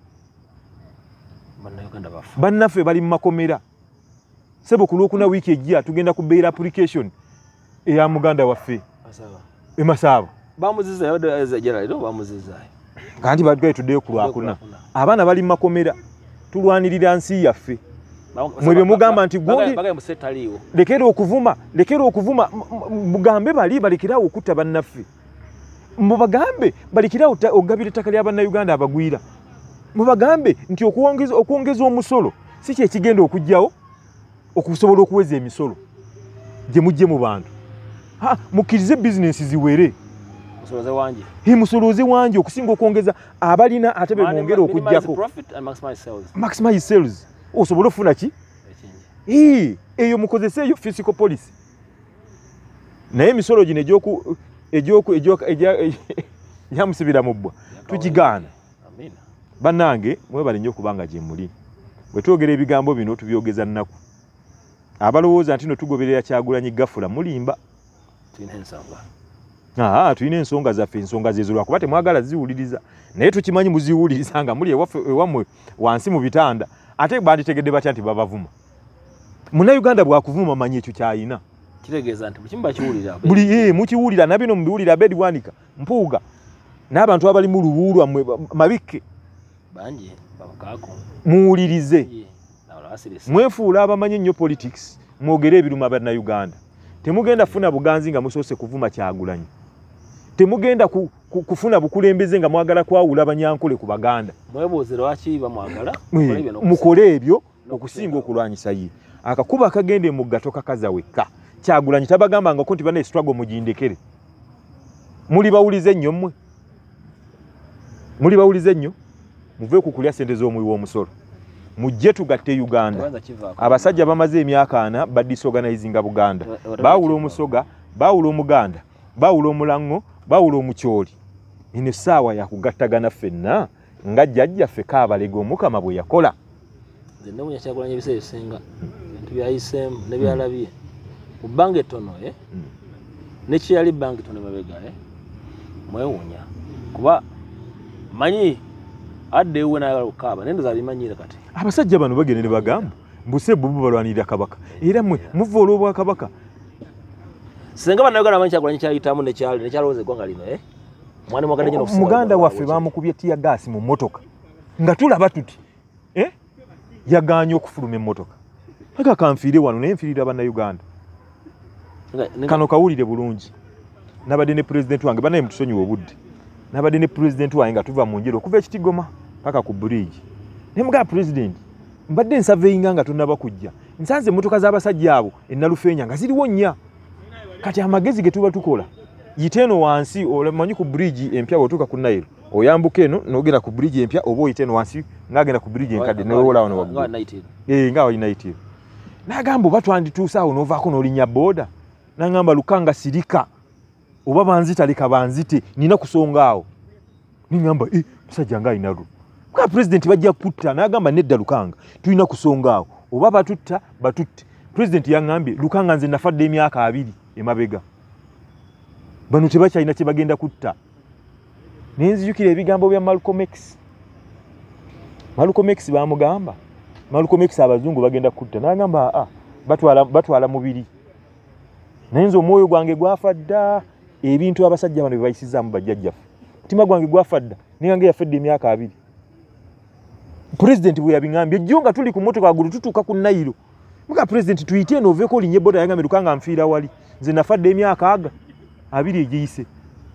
bannaffe bali mu makomera sebo ku Lwokuna wiiki ejja tugenda kubeera application eya muganda waffe e Masabo kanti badgaye tuddeyo ku Lwakuna abaana bali mu makomera tulwanirira nsi yaffe mwebe mugamba nti gundi lekera okuvuma lekera okuvuma mugambe bali balikirawo okutta bannaffe mubagambe balikirawo ogabira ettaka lya bannayuganda abagwira mubagambe nti okuwongeza okuwongeza omusolo si kye kigenda okujjawo okusobola okuweza emisolo gye mujje mu bantu ha mukkirize bizinesi ziwere musoloze wanje hi musoloze wanje okusinga okwongeza abalina ate be mwongera okujjako maximize sales osobola ofuna ki ekingi eyo mukozese eyo physical policy naye emisolo gino egyoku egyoku egyoku yamusibira mu bbwa tugigaana bannange mwebale nnyo kubanga gye muli bwe twogera ebigambo bino tubyogeza nnaku abalowooza nti no tugoberera Kyagulanyi gafula mulimba tulina ensonga aa tulina ensonga zaffe ensonga zezo lwakuba temwagala ziwuliriza naye tukimanyi muziwuliriza nga muli ewaffe ewammwe wansi mu bitanda ate banditegedde batya nti babavuma Munnayuganda bwakuvuma manyi ekyo kyayina kitegeeza nti bukimba kiwulira buli eh mukiwulira nabino mubiwulira Abedi Bwanika Mpuuga n'abantu abali mu luwulwa mabike banji babakaako muwulirize mwefuula abamanyi nnyo politics mwogere ebiruma bannayuganda temugenda funa buganzi nga musoose kuvuma Kyagulanyi temugenda ku, ku, kufuna bukulembeze nga mwagala kwawula abanyankole ku baganda mweboozera waki bamwagala mukole ebyo okusinga okulwanyisa ye akakuba akagende mu gatoka kaza wekka Kyagulanyi tabagamba ko nti bane struggle mujindekere muli bawulize nnyo mmwe muli bawulize nnyo muve ku kulya sente z'omuwi w'omusolo mujje tugatte Uganda abasajja bamaze emyaka ana badisorganizinga Buganda bawula omusoga bawula omuganda bawula omulango bawula omukyoli ine saawa ya kugattagana ffenna nga jjajja ffe Kaabalege Omukama bwe yakola nze munya Kyagulanyi ebiseera ebisinga bintu byayiseemu ne byalabye mu bbanga ettono eh ne kyeyali bbanga ettono mabega eh mwewuunya kuba manyi adde ewe n'ayagala okukaaba naye ndoza abimanyire kati abasajja bano bagende ne bagamba mbuse bubu balwanirira kabaka era mwe muva olw'obwa kabaka senga banayogala amanyi Kyagulanyi kyayitamu nekyali nekyalowooza eggwanga lino eh mwana mwagadde nnyo n'okusinga muganda waffe baamukubye tiya gaasi mu mmotoka nga tulaba tuti eh yagaanye okufuluma emmotoka aga kanfiire wano naye nfiirira bannayuganda kano kawulire bulungi nabadde ne pulezidenti wange banaye mutusonyiwa obudde nabadde ne pulezidenti wange nga tuva mu njero okuva ekitigoma paka ku bridge naye mugaba pulezidenti mbadde nsaveyinga nga tonnaba kujja nsanze emmotoka z'abasajja abo ennalufeenya nga ziriwo nnya kati amagezi ge tuba tukola yiteeno wansi omanyi ku bridge empya bw'otuuka ku Nile oyambuka eno n'ogenda ku bridge empya oba oyiteeno wansi ng'agenda ku bridge enkadde n'owola wano waggulu eh nga oyinayitiro n'agamba oba twandituuse awo n'ovaako n'olinnya booda n'agamba Lukanga sirika oba banzita leka banzite nina kusonga awo ningamba eh musajja nga ayina lu kwa president bajja kutta n'agamba nedda Lukanga tulina kusonga awo oba batutta batutte president yangambye Lukanga nze nafadde emyaka abiri emabega bano tebakyalina kye bagenda kutta nenzijukira ebigambo bya Malcolm X Malcolm X baamugamba Malcolm X abazungu bagenda kutta n'agamba ah batwala batwala mubiri nenzo omwoyo gwange gwafadda ebintu abasajja bano bayisizaamu bajjajjaffe mutima gwange gwafadda ningange yafedde emyaka abiri president bwe yabingambye jjunga tuli ku mmotoka agulu tutuuka ku Nile muka president tuyite eno oveko linye boda yangambe Lukanga mfiira wali nze nafadde emyaka aga abiri egiyise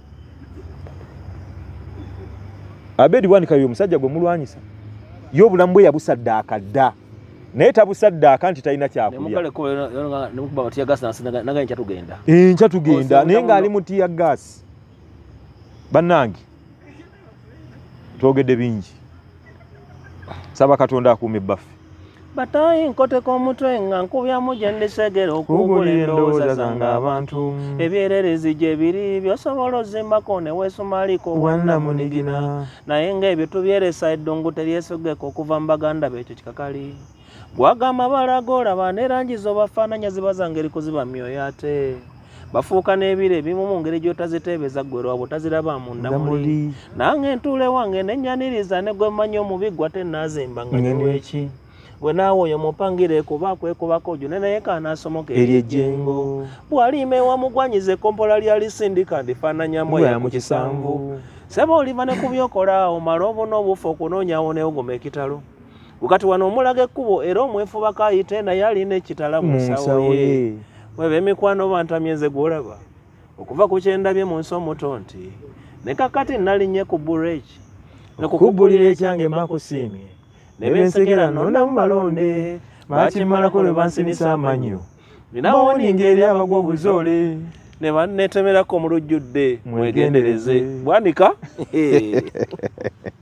Abedi Bwanika yo musajja gwe mulwanyisa yo bulamu bwe yabusaddaaka dda naye tabusaddaaka nti talina kyakulya nemukuba batiya gasi nagaye nkya tugenda eh nkya tugenda naye ng'ali mu tiya gasi bannange twogedde bingi saba Katonda akuuma ebbaffe batayi nkoteko omutwe nga nkubyamu gye ndisegera okugula endowooza zange abantu ebyererezi gye biri byosobola ozimbako ne weesumaliko wannamunigina naye ng'ebyo tubyeresa eddungu teryesogeka okuva mu baganda beekyo kikakali bwagamba balagolaba n'erangi zobafaananya ziba zangeri kuziba myoyo ate bafuuka n'ebire ebimu mu ngeri gy'otaziteebeza ggwe lwabwe otazirabaamu ndamuli nange ntuule wange nennyaniriza ne gwe mmanyi omubi gwa tennaazimba nga niweki gwe naawe oyo mupangire kuba kwekubako gyo naye kaanaasomoka eryejjengo bw'aliima ewamugwanyiza ekkompola lyalisindika ndifaananyamu ya mu kisanvu seba oliva ne ku byokola omala obuna obufa okunoonyawo neogoma ekitalo bukati wano omulaga ekkubo era omwefubako ayite naye alina ekitala mu nsawo ye weba emikwano bantamye nze gwolaba okuva ku kyendabye mu nsi omuto nti ne kakati nnalinye ku bureki nekukubbulira ekyange mbakusiimye ne bensekera nondamu malonde bakimalako lwe bansinisa amanyo ninawo ninga eri abagwa obuzoole ne bannetemerako mu lujjudde mwegendereze Bwanika